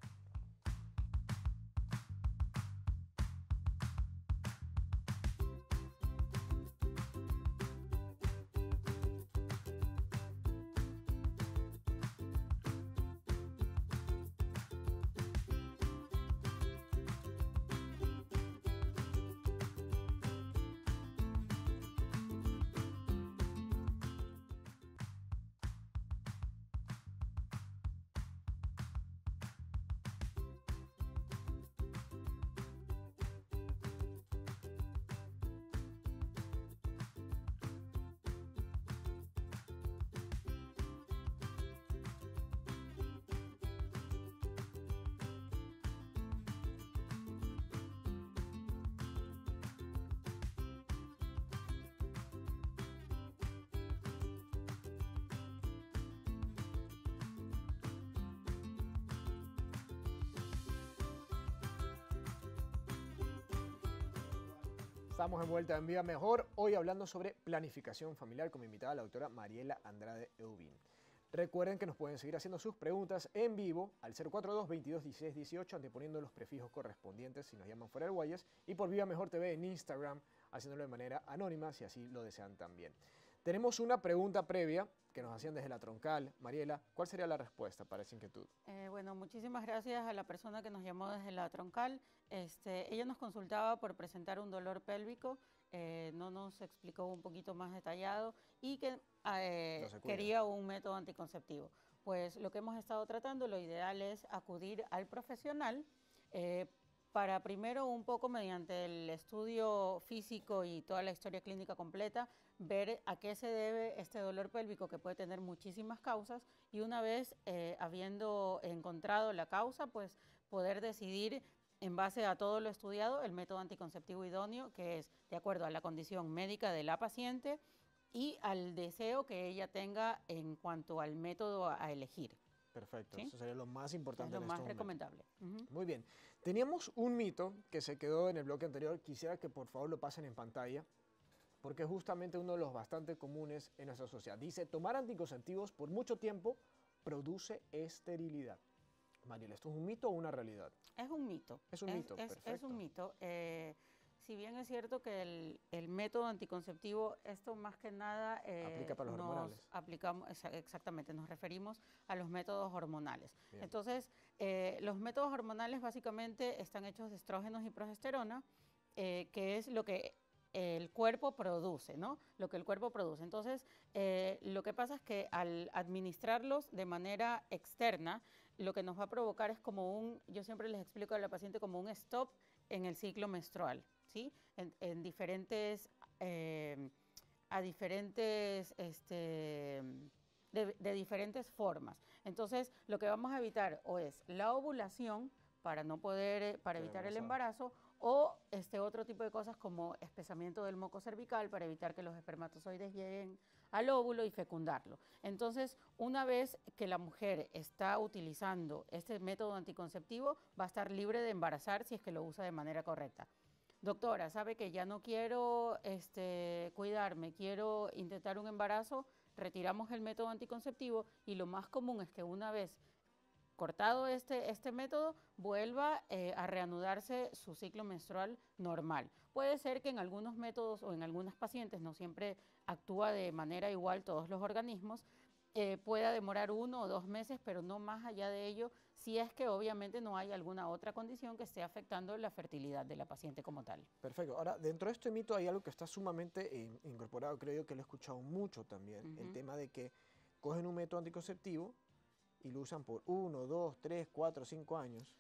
Estamos en vuelta en Viva Mejor, hoy hablando sobre planificación familiar con mi invitada, la doctora Mariela Andrade Eubin. Recuerden que nos pueden seguir haciendo sus preguntas en vivo al cero cuatro dos, veintidós, dieciséis, dieciocho, anteponiendo los prefijos correspondientes si nos llaman fuera del Guayas, y por Viva Mejor T V en Instagram, haciéndolo de manera anónima si así lo desean también. Tenemos una pregunta previa que nos hacían desde la Troncal. Mariela, ¿cuál sería la respuesta para esa inquietud? Eh, bueno, muchísimas gracias a la persona que nos llamó desde la Troncal. Este, ella nos consultaba por presentar un dolor pélvico, eh, no nos explicó un poquito más detallado y que eh, No quería un método anticonceptivo. Pues lo que hemos estado tratando, lo ideal es acudir al profesional eh, para primero un poco mediante el estudio físico y toda la historia clínica completa, ver a qué se debe este dolor pélvico que puede tener muchísimas causas y una vez eh, habiendo encontrado la causa, pues poder decidir en base a todo lo estudiado el método anticonceptivo idóneo, que es de acuerdo a la condición médica de la paciente y al deseo que ella tenga en cuanto al método a, a elegir. Perfecto, ¿Sí? Eso sería lo más importante. Es lo en más estos recomendable. Uh-huh. Muy bien. Teníamos un mito que se quedó en el bloque anterior. Quisiera que por favor lo pasen en pantalla, porque es justamente uno de los bastante comunes en nuestra sociedad. Dice, tomar anticonceptivos por mucho tiempo produce esterilidad. Mariela, ¿esto es un mito o una realidad? Es un mito. Es un es, mito, es, perfecto. Es un mito. Eh, si bien es cierto que el, el método anticonceptivo, esto más que nada eh, aplica para los nos hormonales. aplicamos, exactamente, nos referimos a los métodos hormonales. Bien. Entonces, eh, los métodos hormonales básicamente están hechos de estrógenos y progesterona, eh, que es lo que el cuerpo produce, ¿no? Lo que el cuerpo produce. Entonces, eh, lo que pasa es que al administrarlos de manera externa, lo que nos va a provocar es como un, yo siempre les explico a la paciente como un stop en el ciclo menstrual, ¿sí? En, en diferentes, eh, a diferentes, este, de, de diferentes formas. Entonces, lo que vamos a evitar o es la ovulación para no poder, para evitar el embarazo, o este otro tipo de cosas como espesamiento del moco cervical para evitar que los espermatozoides lleguen al óvulo y fecundarlo. Entonces, una vez que la mujer está utilizando este método anticonceptivo, va a estar libre de embarazar si es que lo usa de manera correcta. Doctora, ¿sabe que ya no quiero este, cuidarme, quiero intentar un embarazo? Retiramos el método anticonceptivo y lo más común es que una vez cortado este, este método, vuelva eh, a reanudarse su ciclo menstrual normal. Puede ser que en algunos métodos o en algunas pacientes, no siempre actúa de manera igual todos los organismos, eh, pueda demorar uno o dos meses, pero no más allá de ello, si es que obviamente no hay alguna otra condición que esté afectando la fertilidad de la paciente como tal. Perfecto. Ahora, dentro de este mito hay algo que está sumamente eh, incorporado, creo yo que lo he escuchado mucho también, uh-huh. El tema de que cogen un método anticonceptivo y lo usan por uno, dos, tres, cuatro, cinco años.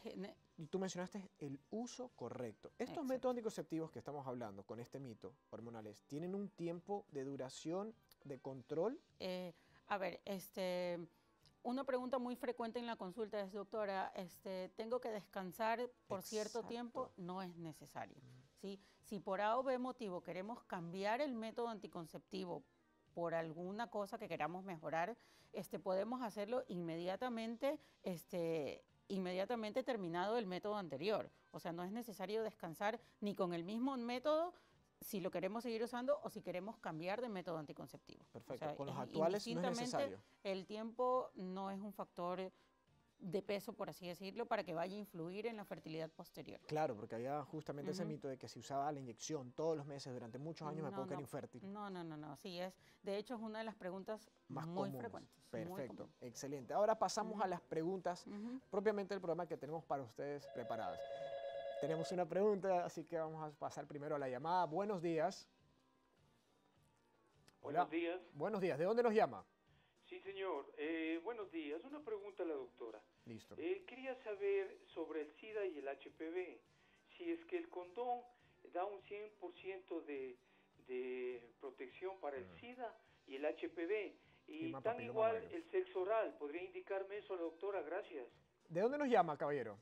Y tú mencionaste el uso correcto. Estos Exacto. métodos anticonceptivos que estamos hablando con este mito hormonales, ¿tienen un tiempo de duración de control? Eh, a ver, este, una pregunta muy frecuente en la consulta es, doctora, este, ¿tengo que descansar por Exacto. cierto tiempo? No es necesario. Mm. ¿Sí? Si por A o B motivo queremos cambiar el método anticonceptivo por alguna cosa que queramos mejorar, este, podemos hacerlo inmediatamente, este, inmediatamente terminado el método anterior. O sea, no es necesario descansar ni con el mismo método si lo queremos seguir usando o si queremos cambiar de método anticonceptivo. Perfecto, o sea, con los actuales no es necesario. El tiempo no es un factor de peso, por así decirlo, para que vaya a influir en la fertilidad posterior. Claro, porque había justamente uh-huh. ese mito de que si usaba la inyección todos los meses durante muchos años no, me puedo quedar no. infértil. No, no, no, no, sí es. De hecho, es una de las preguntas más muy comunes. frecuentes. Perfecto, muy excelente. Ahora pasamos uh-huh. a las preguntas uh-huh. propiamente del programa que tenemos para ustedes preparadas. Tenemos una pregunta, así que vamos a pasar primero a la llamada. Buenos días. Hola. Buenos días. Buenos días. ¿De dónde nos llama? Sí, señor. Eh, buenos días. Una pregunta a la doctora. Listo. Eh, quería saber sobre el SIDA y el H P V. Si es que el condón da un cien por ciento de, de protección para el mm. SIDA y el H P V. Y tan igual menos. El sexo oral. ¿Podría indicarme eso, doctora? Gracias. ¿De dónde nos llama, caballero?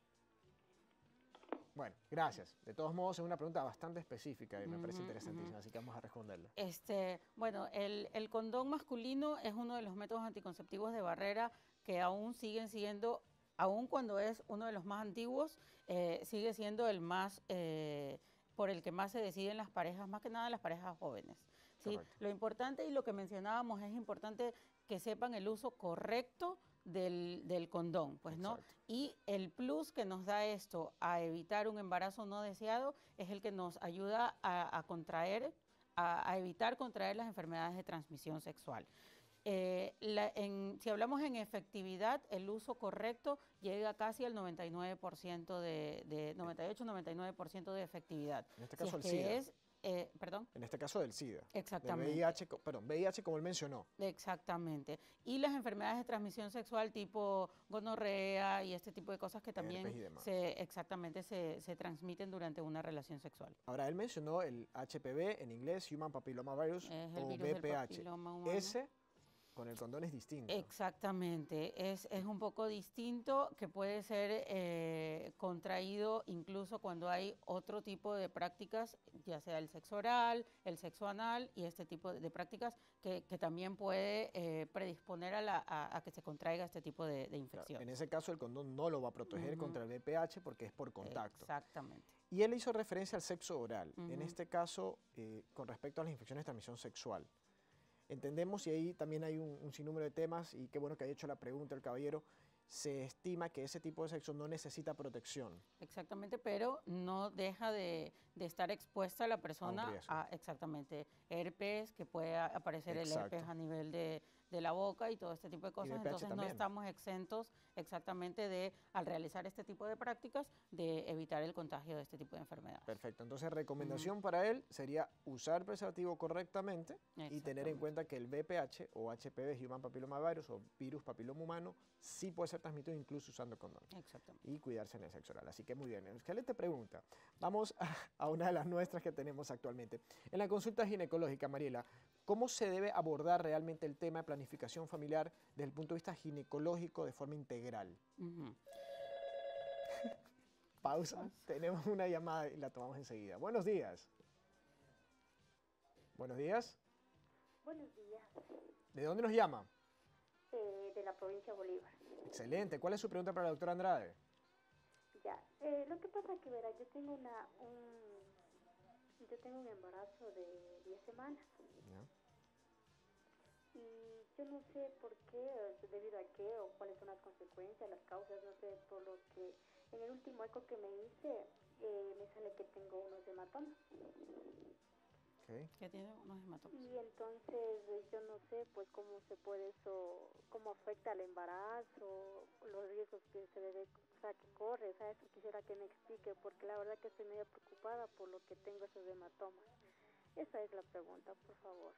Bueno, gracias. De todos modos, es una pregunta bastante específica y me uh-huh, parece interesantísima, uh-huh. así que vamos a responderla. Este, bueno, el, el condón masculino es uno de los métodos anticonceptivos de barrera que aún siguen siendo, aún cuando es uno de los más antiguos, eh, sigue siendo el más, eh, por el que más se deciden las parejas, más que nada las parejas jóvenes. ¿Sí? Lo importante y lo que mencionábamos, es importante que sepan el uso correcto del, del condón, pues, ¿no? Y el plus que nos da esto a evitar un embarazo no deseado es el que nos ayuda a, a contraer, a, a evitar contraer las enfermedades de transmisión sexual. Eh, la, en, si hablamos en efectividad, el uso correcto llega casi al noventa y nueve por ciento de, de noventa y ocho a noventa y nueve por ciento de efectividad. En este caso si el es SIDA. Es, eh, ¿Perdón? En este caso del SIDA. Exactamente. Del V I H, perdón, V I H como él mencionó. Exactamente. Y las enfermedades de transmisión sexual tipo gonorrea y este tipo de cosas que también se, exactamente se, se transmiten durante una relación sexual. Ahora, él mencionó el H P V, en inglés, Human Papilloma Virus, es el o virus V P H. Del papiloma humano. Ese con el condón es distinto. Exactamente, es, es un poco distinto, que puede ser eh, contraído incluso cuando hay otro tipo de prácticas, ya sea el sexo oral, el sexo anal y este tipo de, de prácticas que, que también puede eh, predisponer a, la, a, a que se contraiga este tipo de, de infección. Claro, en ese caso el condón no lo va a proteger uh-huh. contra el V P H porque es por contacto. Exactamente. Y él hizo referencia al sexo oral, uh-huh. en este caso eh, con respecto a las infecciones de transmisión sexual. Entendemos, y ahí también hay un, un sinnúmero de temas, y qué bueno que haya hecho la pregunta el caballero, se estima que ese tipo de sexo no necesita protección. Exactamente, pero no deja de, de estar expuesta la persona a, a exactamente, herpes, que puede aparecer Exacto. el herpes a nivel de, de la boca y todo este tipo de cosas. Entonces también. no estamos exentos exactamente de, al realizar este tipo de prácticas, de evitar el contagio de este tipo de enfermedades. Perfecto, entonces recomendación uh-huh. para él sería usar preservativo correctamente y tener en cuenta que el V P H o H P V, Human Papilloma Virus o virus papiloma humano, sí puede ser transmitido incluso usando condón. Exactamente. Y cuidarse en el sexo oral. Así que muy bien. Scarlett te pregunta, vamos a, a una de las nuestras que tenemos actualmente. En la consulta ginecológica, Mariela, ¿cómo se debe abordar realmente el tema de planificación familiar desde el punto de vista ginecológico de forma integral? Uh-huh. Pausa. Tenemos una llamada y la tomamos enseguida. Buenos días. Buenos días. Buenos días. ¿De dónde nos llama? Eh, de la provincia de Bolívar. Excelente. ¿Cuál es su pregunta para la doctora Andrade? Ya. Eh, lo que pasa es que, verá, yo tengo una, un, yo tengo un embarazo de diez semanas. ¿Ya? Y yo no sé por qué, debido a qué, o cuáles son las consecuencias, las causas, no sé, por lo que en el último eco que me hice, eh, me sale que tengo unos hematomas. Okay. ¿Qué tiene unos hematomas? Y entonces yo no sé pues cómo se puede eso, cómo afecta al embarazo, los riesgos que se debe, o sea, que corre, o sea, eso quisiera que me explique, porque la verdad que estoy medio preocupada por lo que tengo esos hematomas. Esa es la pregunta, por favor.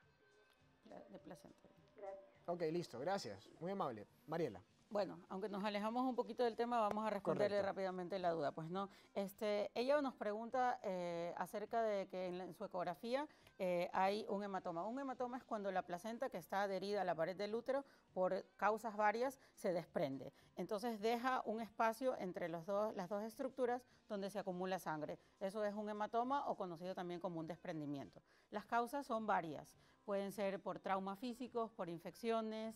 De placenta. Gracias. Ok, listo, gracias. Muy amable. Mariela. Bueno, aunque nos alejamos un poquito del tema, vamos a responderle Correcto. rápidamente la duda. Pues no, este, ella nos pregunta eh, acerca de que en, la, en su ecografía eh, hay un hematoma. Un hematoma es cuando la placenta que está adherida a la pared del útero, por causas varias, se desprende. Entonces deja un espacio entre los dos, las dos estructuras donde se acumula sangre. Eso es un hematoma o conocido también como un desprendimiento. Las causas son varias. Pueden ser por traumas físicos, por infecciones,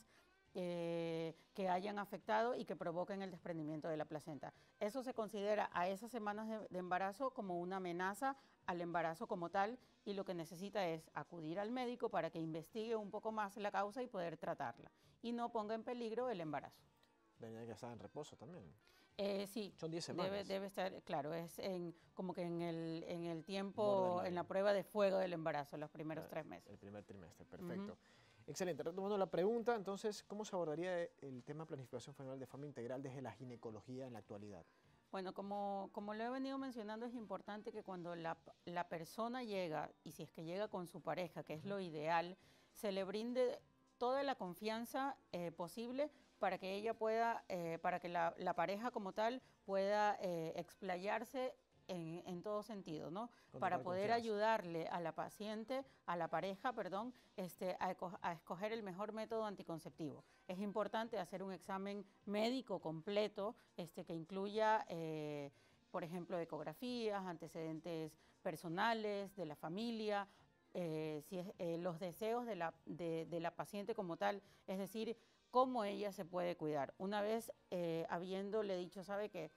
Eh, que hayan afectado y que provoquen el desprendimiento de la placenta. Eso se considera a esas semanas de, de embarazo como una amenaza al embarazo como tal, y lo que necesita es acudir al médico para que investigue un poco más la causa y poder tratarla y no ponga en peligro el embarazo. Tenía que estar en reposo también. Eh, sí, son diez semanas. Debe, debe estar, claro, es en, como que en el, en el tiempo, en la prueba de fuego del embarazo, los primeros tres meses. El primer trimestre, perfecto. Uh-huh. Excelente. Retomando la pregunta, entonces, ¿cómo se abordaría el tema de planificación familiar de forma integral desde la ginecología en la actualidad? Bueno, como, como lo he venido mencionando, es importante que cuando la, la persona llega, y si es que llega con su pareja, que es lo ideal, se le brinde toda la confianza eh, posible para que ella pueda, eh, para que la, la pareja como tal pueda eh, explayarse En, en todo sentido, ¿no? Con para poder confianza. ayudarle a la paciente, a la pareja, perdón, este, a, a escoger el mejor método anticonceptivo. Es importante hacer un examen médico completo, este, que incluya, eh, por ejemplo, ecografías, antecedentes personales, de la familia, eh, si es, eh, los deseos de la, de, de la paciente como tal, es decir, cómo ella se puede cuidar. Una vez eh, habiéndole dicho, sabe que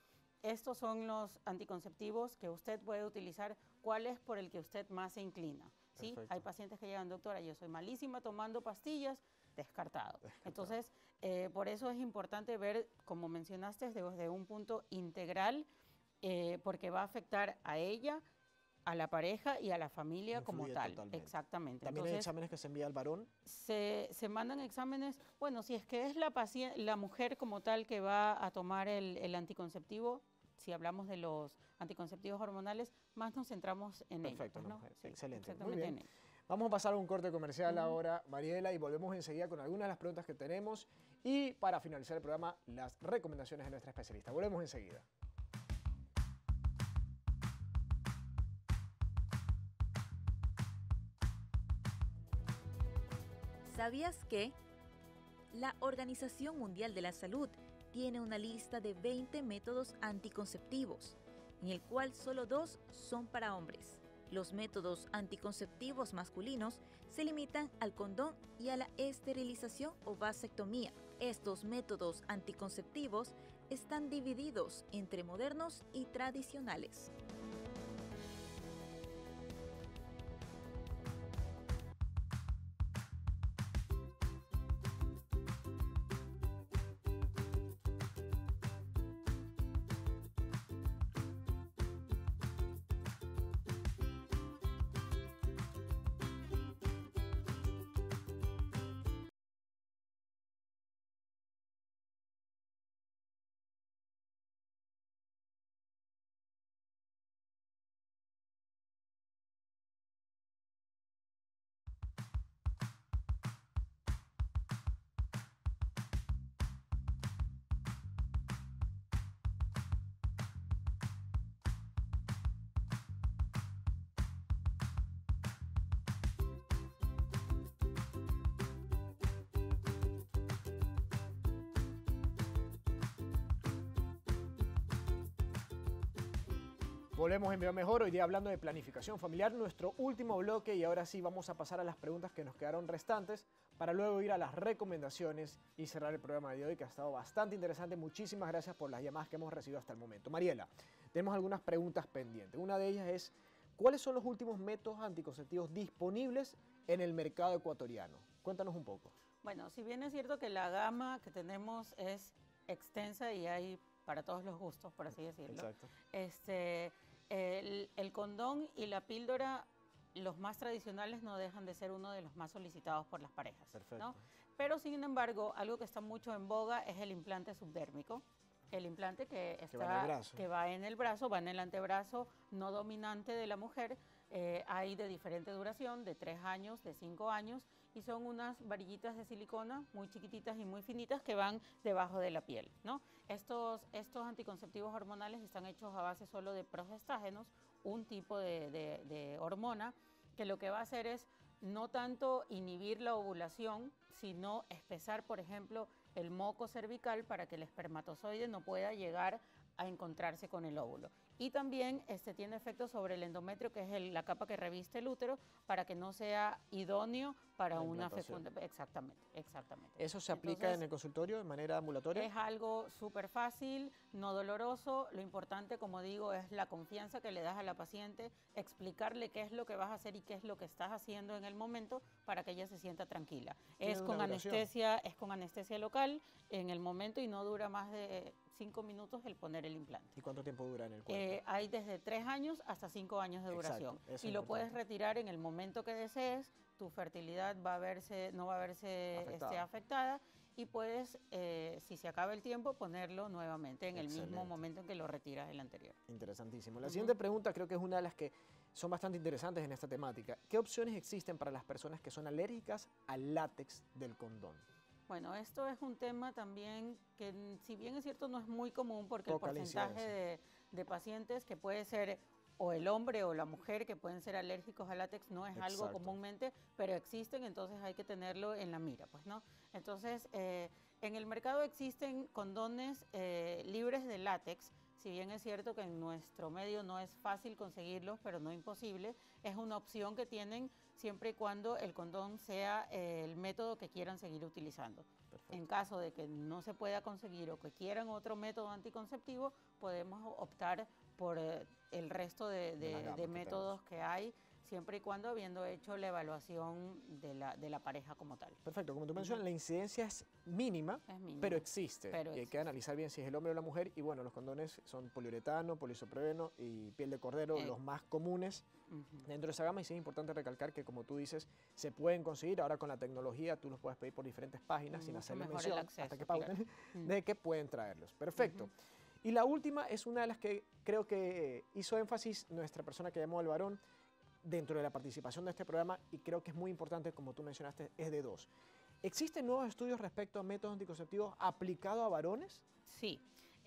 estos son los anticonceptivos que usted puede utilizar, cuál es por el que usted más se inclina. ¿Sí? Hay pacientes que llegan, doctora, yo soy malísima tomando pastillas, descartado. descartado. Entonces, eh, por eso es importante ver, como mencionaste, desde un punto integral, eh, porque va a afectar a ella, a la pareja y a la familia Influye como tal. Totalmente. Exactamente. ¿También Entonces, hay exámenes que se envía al varón? Se, se mandan exámenes, bueno, si es que es la, la mujer como tal que va a tomar el, el anticonceptivo, si hablamos de los anticonceptivos hormonales, más nos centramos en Perfecto, ellos, ¿no? ¿no? Sí, excelente. Muy bien. Vamos a pasar a un corte comercial uh-huh. ahora, Mariela, y volvemos enseguida con algunas de las preguntas que tenemos y para finalizar el programa, las recomendaciones de nuestra especialista. Volvemos enseguida. ¿Sabías que la Organización Mundial de la Salud tiene una lista de veinte métodos anticonceptivos, en el cual solo dos son para hombres? Los métodos anticonceptivos masculinos se limitan al condón y a la esterilización o vasectomía. Estos métodos anticonceptivos están divididos entre modernos y tradicionales. Volvemos en Viva Mejor, hoy día hablando de planificación familiar, nuestro último bloque, y ahora sí vamos a pasar a las preguntas que nos quedaron restantes para luego ir a las recomendaciones y cerrar el programa de hoy, que ha estado bastante interesante. Muchísimas gracias por las llamadas que hemos recibido hasta el momento. Mariela, tenemos algunas preguntas pendientes. Una de ellas es, ¿cuáles son los últimos métodos anticonceptivos disponibles en el mercado ecuatoriano? Cuéntanos un poco. Bueno, si bien es cierto que la gama que tenemos es extensa y hay para todos los gustos, por así decirlo. Exacto. Este, el, el condón y la píldora, los más tradicionales, no dejan de ser uno de los más solicitados por las parejas. Perfecto. ¿No? Pero, sin embargo, algo que está mucho en boga es el implante subdérmico. El implante que, está, que, va en el brazo. que va en el brazo, va en el antebrazo no dominante de la mujer. Eh, hay de diferente duración, de tres años, de cinco años, y son unas varillitas de silicona muy chiquititas y muy finitas que van debajo de la piel, ¿no? Estos, estos anticonceptivos hormonales están hechos a base solo de progestágenos, un tipo de, de, de hormona, que lo que va a hacer es no tanto inhibir la ovulación, sino espesar, por ejemplo, el moco cervical para que el espermatozoide no pueda llegar a encontrarse con el óvulo. Y también este, tiene efectos sobre el endometrio, que es el, la capa que reviste el útero, para que no sea idóneo para una fecundación. Exactamente, exactamente. ¿Eso se aplica Entonces, en el consultorio de manera ambulatoria? Es algo súper fácil, no doloroso. Lo importante, como digo, es la confianza que le das a la paciente, explicarle qué es lo que vas a hacer y qué es lo que estás haciendo en el momento para que ella se sienta tranquila. Es con anestesia, es con anestesia local en el momento y no dura más de cinco minutos el poner el implante. ¿Y cuánto tiempo dura en el cuerpo? Eh, hay desde tres años hasta cinco años de duración. Exacto, y lo puedes retirar en el momento que desees, tu fertilidad va a verse, no va a verse afectada, este, afectada y puedes, eh, si se acaba el tiempo, ponerlo nuevamente en Excelente. el mismo momento en que lo retiras el anterior. Interesantísimo. La uh-huh. siguiente pregunta creo que es una de las que son bastante interesantes en esta temática. ¿Qué opciones existen para las personas que son alérgicas al látex del condón? Bueno, esto es un tema también que, si bien es cierto, no es muy común porque Poca el porcentaje de, de pacientes que puede ser o el hombre o la mujer que pueden ser alérgicos al látex no es Exacto. algo comúnmente, pero existen, entonces hay que tenerlo en la mira, pues, ¿no? Entonces, eh, en el mercado existen condones eh, libres de látex. si bien es cierto que en nuestro medio no es fácil conseguirlos, pero no imposible, es una opción que tienen siempre y cuando el condón sea eh, el método que quieran seguir utilizando. Perfecto. En caso de que no se pueda conseguir o que quieran otro método anticonceptivo, podemos optar por eh, el resto de, de, de, de métodos que, que hay, siempre y cuando habiendo hecho la evaluación de la, de la pareja como tal. Perfecto, como tú mencionas, uh-huh. la incidencia es mínima, es mínima pero existe. Pero y hay existe. que analizar bien si es el hombre o la mujer. Y bueno, los condones son poliuretano, poliisopreno y piel de cordero, eh. los más comunes uh-huh. dentro de esa gama. Y sí es importante recalcar que, como tú dices, se pueden conseguir. Ahora con la tecnología tú los puedes pedir por diferentes páginas uh-huh. sin hacerles mención, acceso, hasta que pauten, claro. uh-huh. de que pueden traerlos. Perfecto. Uh-huh. Y la última es una de las que creo que hizo énfasis nuestra persona que llamó al varón, dentro de la participación de este programa, y creo que es muy importante, como tú mencionaste, es de dos. ¿Existen nuevos estudios respecto a métodos anticonceptivos aplicados a varones? Sí.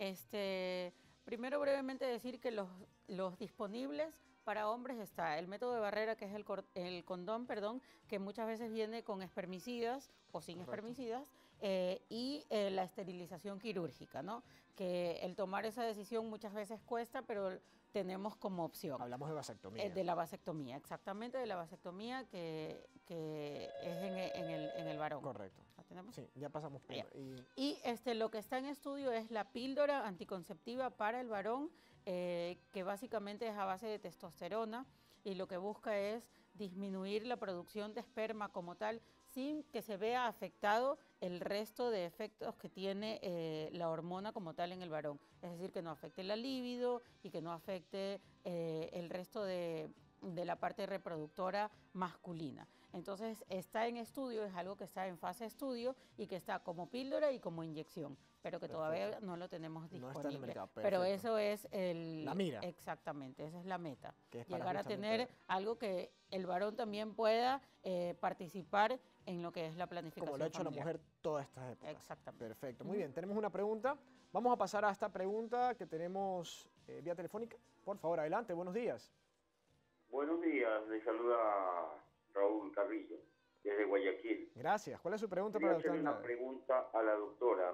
Este, primero, brevemente decir que los, los disponibles para hombres está el método de barrera, que es el, el condón, perdón, que muchas veces viene con espermicidas o sin Correcto. espermicidas, eh, y eh, la esterilización quirúrgica, ¿no? Que el tomar esa decisión muchas veces cuesta, pero tenemos como opción. Hablamos de vasectomía. Eh, de la vasectomía, exactamente, de la vasectomía que, que es en, en, el, en el varón. Correcto. ¿La tenemos? Sí, ya pasamos por y, y este, lo que está en estudio es la píldora anticonceptiva para el varón, eh, que básicamente es a base de testosterona, y lo que busca es disminuir la producción de esperma como tal, sin que se vea afectado el resto de efectos que tiene eh, la hormona como tal en el varón. Es decir, que no afecte la libido y que no afecte eh, el resto de, de la parte reproductora masculina. Entonces, está en estudio, es algo que está en fase de estudio y que está como píldora y como inyección, pero que Perfecto. todavía no lo tenemos disponible. No está en el mercado. Pero eso es el... La mira. Exactamente, esa es la meta. Es Llegar a tener algo que el varón también pueda eh, participar en lo que es la planificación Como lo ha hecho familiar. la mujer todas estas épocas. Exactamente. Perfecto, muy uh-huh. bien. Tenemos una pregunta. Vamos a pasar a esta pregunta que tenemos eh, vía telefónica. Por favor, adelante, buenos días. Buenos días, le saluda Raúl Carrillo, desde Guayaquil. Gracias. ¿Cuál es su pregunta Quería para hacerle doctora? Una pregunta a la doctora.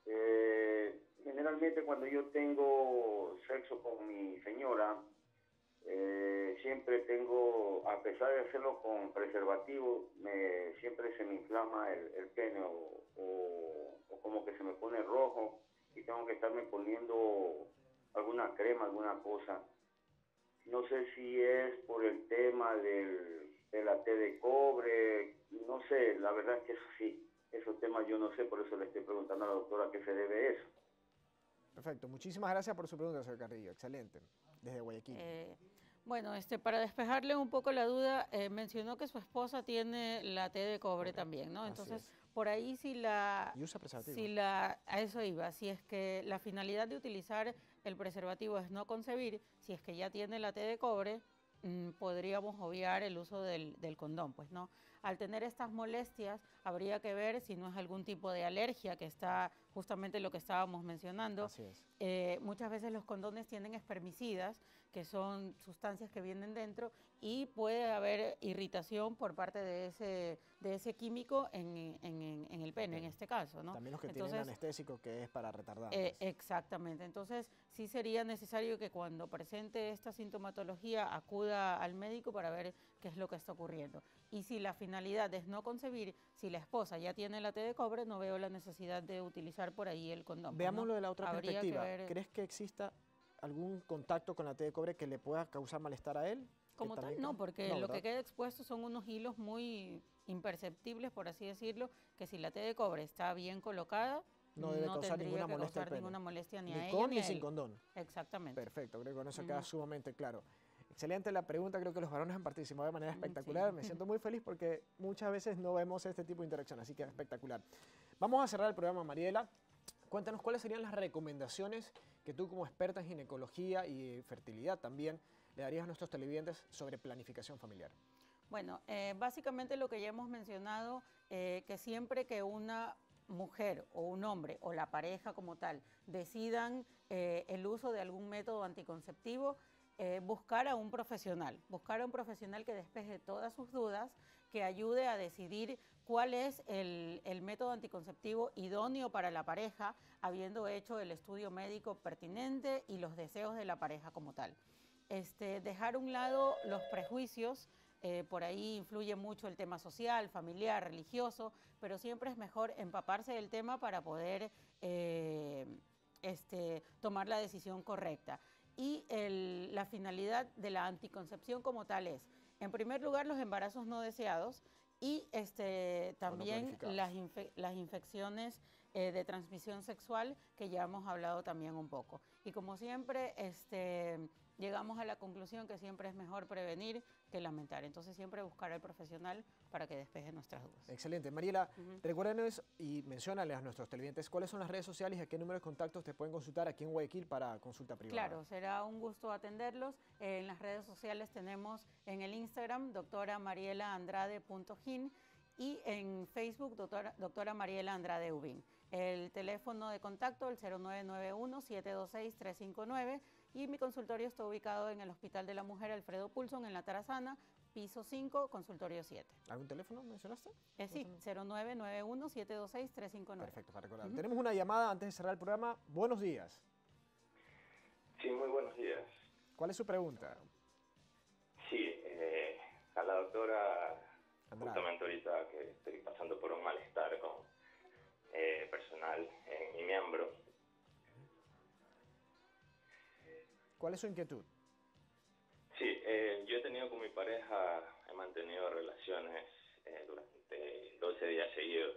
Eh, generalmente cuando yo tengo sexo con mi señora, eh, siempre tengo, a pesar de hacerlo con preservativo, me, siempre se me inflama el, el pene o, o, o como que se me pone rojo y tengo que estarme poniendo alguna crema, alguna cosa. No sé si es por el tema del, de la T de cobre, no sé, la verdad es que eso sí, esos temas yo no sé, por eso le estoy preguntando a la doctora a qué se debe eso. Perfecto, muchísimas gracias por su pregunta, señor Carrillo, excelente, desde Guayaquil. Eh, bueno, este, para despejarle un poco la duda, eh, mencionó que su esposa tiene la T de cobre okay. también, ¿no? Entonces, por ahí si la... Y usa preservativo. Si la, a eso iba, si es que la finalidad de utilizar el preservativo es no concebir, si es que ya tiene la T de cobre, mmm, podríamos obviar el uso del, del condón, pues, ¿no? Al tener estas molestias, habría que ver si no es algún tipo de alergia, que está justamente lo que estábamos mencionando. Así es. Eh, muchas veces los condones tienen espermicidas, que son sustancias que vienen dentro, y puede haber irritación por parte de ese, de ese químico en, en, en, en el pene, okay. en este caso, ¿no? También los que Entonces, tienen anestésico, que es para retardar. Eh, exactamente. Entonces, sí sería necesario que cuando presente esta sintomatología acuda al médico para ver qué es lo que está ocurriendo. Y si la finalidad es no concebir, si la esposa ya tiene la T de cobre, no veo la necesidad de utilizar por ahí el condón. Veámoslo ¿no? de la otra Habría perspectiva. que ver... ¿Crees que exista algún contacto con la T de cobre que le pueda causar malestar a él? Como tal, no, porque no, lo que queda expuesto son unos hilos muy imperceptibles, por así decirlo, que si la T de cobre está bien colocada, no debe no causar tendría ninguna que molestia, causar ninguna molestia ni, ni a con ella ni, ni a sin él. condón. Exactamente. Perfecto, creo que con eso uh-huh. queda sumamente claro. Excelente la pregunta, creo que los varones han participado de manera espectacular, sí. Me siento muy feliz porque muchas veces no vemos este tipo de interacción, así que espectacular. Vamos a cerrar el programa, Mariela. Cuéntanos cuáles serían las recomendaciones que tú como experta en ginecología y fertilidad también le darías a nuestros televidentes sobre planificación familiar. Bueno, eh, básicamente lo que ya hemos mencionado, eh, que siempre que una mujer o un hombre o la pareja como tal decidan eh, el uso de algún método anticonceptivo, eh, buscar a un profesional, buscar a un profesional que despeje todas sus dudas, que ayude a decidir cuál es el, el método anticonceptivo idóneo para la pareja, habiendo hecho el estudio médico pertinente y los deseos de la pareja como tal. Este, dejar a un lado los prejuicios, eh, por ahí influye mucho el tema social, familiar, religioso, pero siempre es mejor empaparse del tema para poder eh, este, tomar la decisión correcta. Y el, la finalidad de la anticoncepción como tal es, en primer lugar, los embarazos no deseados y este, también las, infe las infecciones eh, de transmisión sexual, que ya hemos hablado también un poco. Y como siempre, este, llegamos a la conclusión que siempre es mejor prevenir que lamentar. Entonces, siempre buscar al profesional para que despeje nuestras dudas. Excelente. Mariela, Uh-huh. recuérdenos y menciónale a nuestros televidentes cuáles son las redes sociales y a qué número de contactos te pueden consultar aquí en Guayaquil para consulta privada. Claro, será un gusto atenderlos. Eh, en las redes sociales tenemos en el Instagram doctora mariela andrade punto gin y en Facebook doctora, doctora Mariela Andrade Ubín. El teléfono de contacto, el cero nueve nueve uno, siete dos seis, tres cinco nueve, y mi consultorio está ubicado en el Hospital de la Mujer Alfredo Pulson, en La Tarazana, piso cinco, consultorio siete. ¿Algún teléfono mencionaste? Eh, sí, cero nueve nueve uno, siete dos seis, tres cinco nueve. Perfecto, para recordar. Uh-huh. Tenemos una llamada antes de cerrar el programa. Buenos días. Sí, muy buenos días. ¿Cuál es su pregunta? Sí, eh, a la doctora, Andrade. Justamente ahorita que estoy pasando por un malestar con eh, personal en mi miembro. ¿Cuál es su inquietud? Sí, eh, yo he tenido con mi pareja, he mantenido relaciones eh, durante doce días seguidos.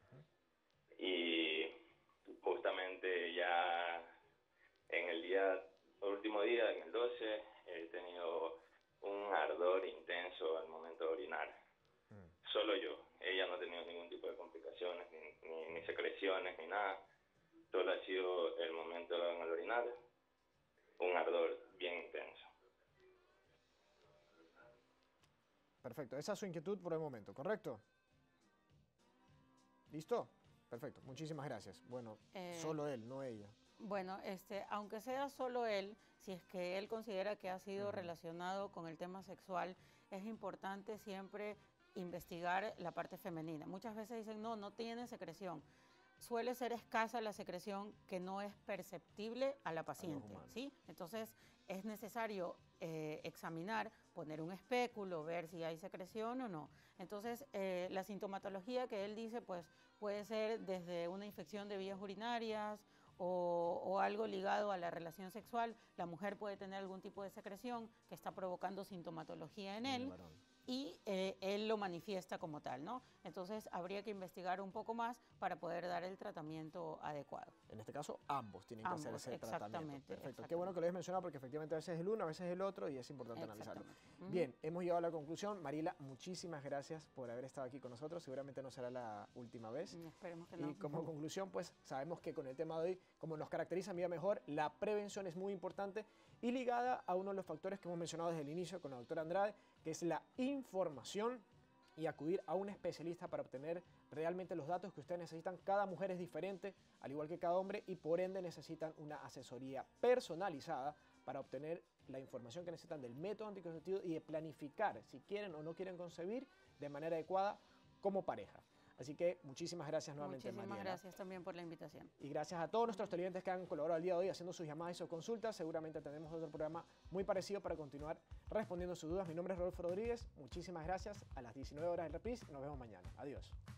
Y justamente ya en el día, el último día, en el doce, he tenido un ardor intenso al momento de orinar. Mm. Solo yo. Ella no ha tenido ningún tipo de complicaciones, ni, ni, ni secreciones, ni nada. Solo ha sido el momento en el orinar, un ardor bien intenso. Perfecto, esa es su inquietud por el momento, ¿correcto? ¿Listo? Perfecto, muchísimas gracias. Bueno, eh, solo él, no ella. Bueno, este, aunque sea solo él, si es que él considera que ha sido uh-huh. relacionado con el tema sexual, es importante siempre investigar la parte femenina. Muchas veces dicen, no, no tiene secreción. Suele ser escasa la secreción que no es perceptible a la paciente, ¿sí? Entonces, es necesario eh, examinar, poner un espéculo, ver si hay secreción o no. Entonces, eh, la sintomatología que él dice, pues, puede ser desde una infección de vías urinarias o, o algo ligado a la relación sexual. La mujer puede tener algún tipo de secreción que está provocando sintomatología en él. Y eh, él lo manifiesta como tal, ¿no? Entonces, habría que investigar un poco más para poder dar el tratamiento adecuado. En este caso, ambos tienen ambos, que hacer ese exactamente, tratamiento. Perfecto. Exactamente. Qué bueno que lo hayas mencionado porque efectivamente a veces es el uno, a veces es el otro y es importante analizarlo. Uh-huh. Bien, hemos llegado a la conclusión. Mariela, muchísimas gracias por haber estado aquí con nosotros. Seguramente no será la última vez. Esperemos que no. Y como uh-huh. conclusión, pues sabemos que con el tema de hoy, como nos caracteriza Vida Mejor, la prevención es muy importante y ligada a uno de los factores que hemos mencionado desde el inicio con la doctora Andrade, que es la información y acudir a un especialista para obtener realmente los datos que ustedes necesitan. Cada mujer es diferente, al igual que cada hombre, y por ende necesitan una asesoría personalizada para obtener la información que necesitan del método anticonceptivo y de planificar si quieren o no quieren concebir de manera adecuada como pareja. Así que muchísimas gracias nuevamente, Muchísimas Mariela. gracias también por la invitación. Y gracias a todos nuestros televidentes que han colaborado el día de hoy haciendo sus llamadas y sus consultas. Seguramente tenemos otro programa muy parecido para continuar respondiendo sus dudas. Mi nombre es Rodolfo Rodríguez. Muchísimas gracias. A las diecinueve horas el reprise. Nos vemos mañana. Adiós.